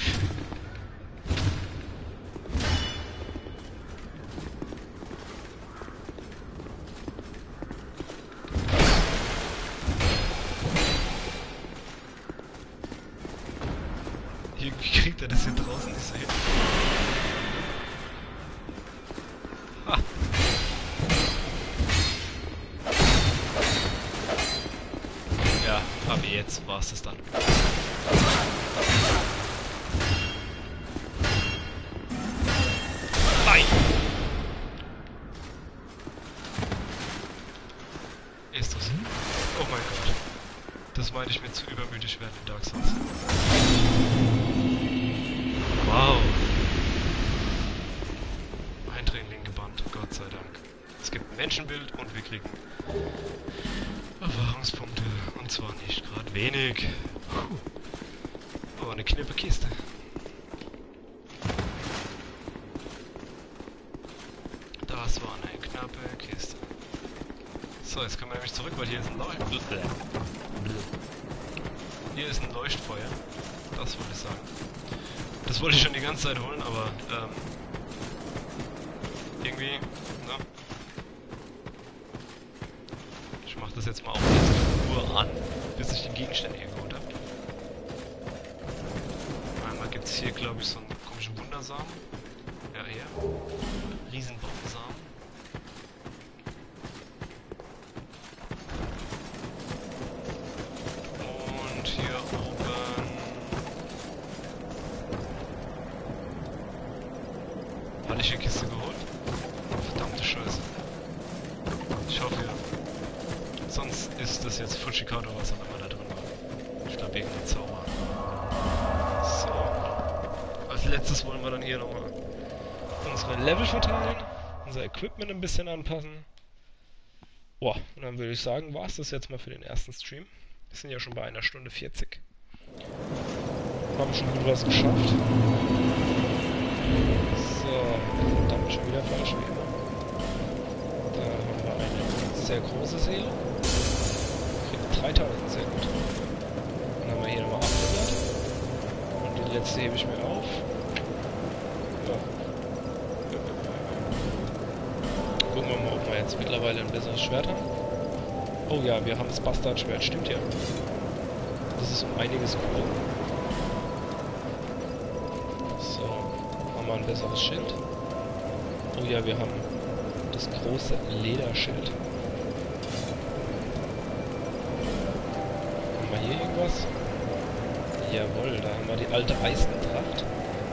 Wie kriegt er das hier draußen nicht so hin? Ha. Ja, aber jetzt war's es dann. Nein! Ist das? Oh mein Gott. Das meinte ich mir zu übermütig werden in Dark Souls. Wow. Eindrehen, linke Band, Gott sei Dank. Es gibt ein Menschenbild und wir kriegen Erfahrungspunkte. Und zwar nicht gerade wenig. Puh. Oh, eine knappe Kiste. Das war eine knappe Kiste. So, jetzt können wir nämlich zurück, weil hier ist ein Leuchtfeuer. Hier ist ein Leuchtfeuer. Das wollte ich sagen. Das wollte ich schon die ganze Zeit holen, aber ähm, irgendwie, ne? Ich mach das jetzt mal auf die Uhr an, bis ich den Gegenstand hier geholt habe. Einmal gibt es hier, glaube ich, so einen komischen Wundersamen. Ja, hier. Riesenbaumsamen. Und hier oben. Hatte ich hier Kiste geholt? Verdammte Scheiße. Ich hoffe ja. Sonst ist das jetzt Fujikado, was auch immer da drin war. Ich glaube irgendein Zauber. So. Als letztes wollen wir dann hier nochmal unsere Level verteilen, unser Equipment ein bisschen anpassen. Boah, und dann würde ich sagen, war es das jetzt mal für den ersten Stream. Wir sind ja schon bei einer Stunde vierzig. Haben schon gut was geschafft. So, verdammt schon wieder falsch wie immer. Da haben wir eine sehr große Seele. Kriegt dreitausend, sehr gut. Dann haben wir hier nochmal achthundert. Und die letzte hebe ich mir auf. Ja. Gucken wir mal, ob wir jetzt mittlerweile ein besseres Schwert haben. Oh ja, wir haben das Bastardschwert, stimmt ja. Das ist um einiges cooler. So, haben wir ein besseres Schild. Oh ja, wir haben das große Lederschild. Haben wir hier irgendwas? Jawohl, da haben wir die alte Eisentracht.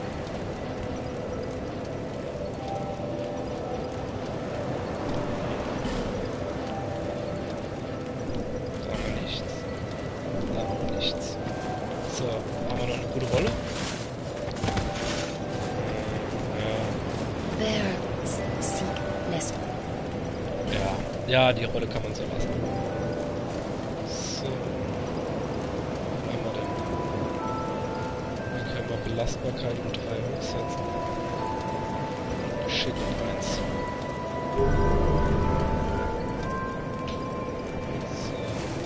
Da haben wir nichts. Da auch nichts. So, haben wir noch eine gute Rolle? Ja. There, seek less. Ja, ja, die Rolle kann man so lassen. So. Was haben wir denn? Wir können mal Belastbarkeit um drei hochsetzen. Shit, um eins. So.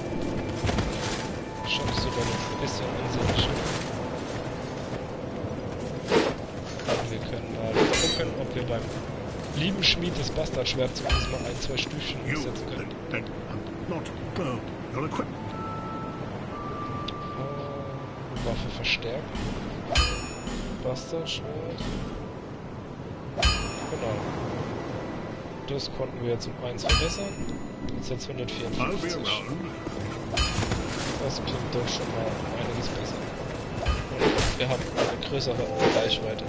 Schon sogar noch ein bisschen unsinnig. Wir können mal gucken, ob wir beim lieben Schmied des Bastardschwert zumindest mal ein, zwei Stückchen You umsetzen können. that, that, and not burn your equipment. Äh, Waffe verstärken. Bastardschwert. Genau. Das konnten wir jetzt um eins verbessern. Jetzt jetzt I'll be hundertvierundfünfzig. around. Das klingt doch schon mal einiges besser. Und wir haben eine größere Reichweite.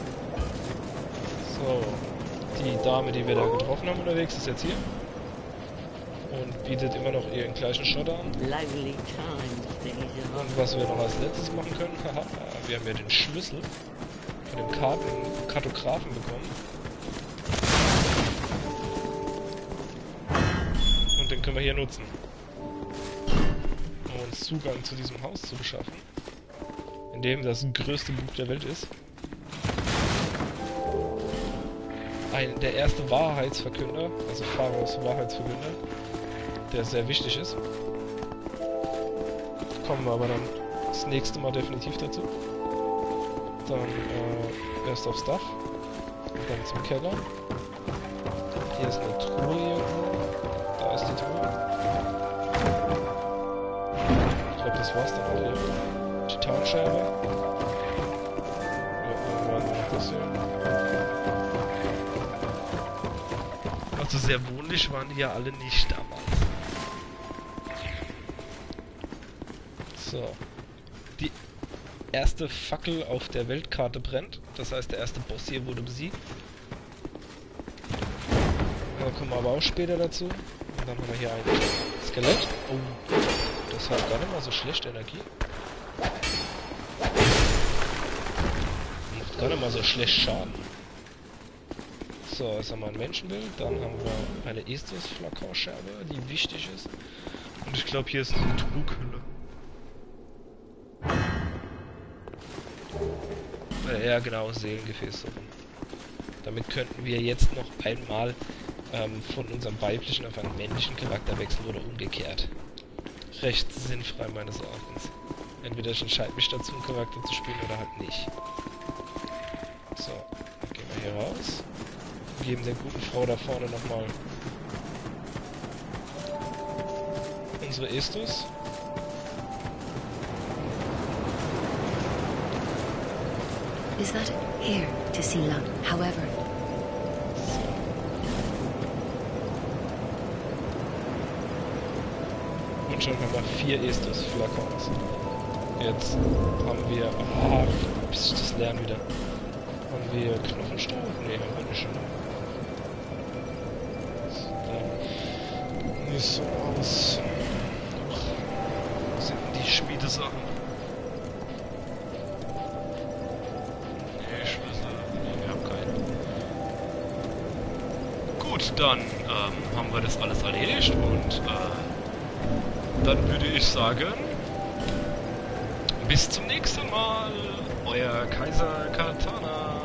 So. Die Dame, die wir da getroffen haben unterwegs, ist jetzt hier. Und bietet immer noch ihren gleichen Shot an. Lively times, Daisy. Und was wir noch als letztes machen können, haha, wir haben ja den Schlüssel von dem Karten Kartografen bekommen. Und den können wir hier nutzen, um uns Zugang zu diesem Haus zu beschaffen, in dem das größte Buch der Welt ist. Ein, der erste Wahrheitsverkünder, also Pharaos Wahrheitsverkünder, der sehr wichtig ist. Kommen wir aber dann das nächste Mal definitiv dazu. Dann äh, erst aufs Dach und dann zum Keller. Hier ist eine Truhe irgendwo. Da ist die Truhe. Ich glaube, das war's dann auch hier. Titanscherbe. Ja, irgendwann noch das hier. Also sehr wohnlich waren die ja alle nicht damals. So. Die erste Fackel auf der Weltkarte brennt. Das heißt, der erste Boss hier wurde besiegt. Da kommen wir aber auch später dazu. Und dann haben wir hier ein Skelett. Oh, das hat gar nicht mal so schlecht Energie. Macht gar nicht mal so schlecht Schaden. So, jetzt haben wir ein Menschenbild. Dann haben wir eine Estus-Flakonscherbe, die wichtig ist. Und ich glaube, hier ist eine Trughülle. Ja, genau, Seelengefäß. So. Damit könnten wir jetzt noch einmal ähm, von unserem weiblichen auf einen männlichen Charakter wechseln oder umgekehrt. Recht sinnfrei meines Erachtens. Entweder ich entscheide mich dazu, einen Charakter zu spielen oder halt nicht. So, dann gehen wir hier raus. Geben der guten Frau da vorne nochmal unsere Estus. Is that here to see luck? However, und schon haben wir vier Estus-Flakons. Jetzt haben wir... Ah, bis ich das lerne wieder. Haben wir Knochenstaub? Ne, haben wir nicht. Dann nicht so aus. Was sind denn die Schmiedesachen? Ne, Schlüssel. Ne, wir haben keinen. Gut, dann ähm, haben wir das alles erledigt und äh, dann würde ich sagen, bis zum nächsten Mal, euer Kaiser Katana.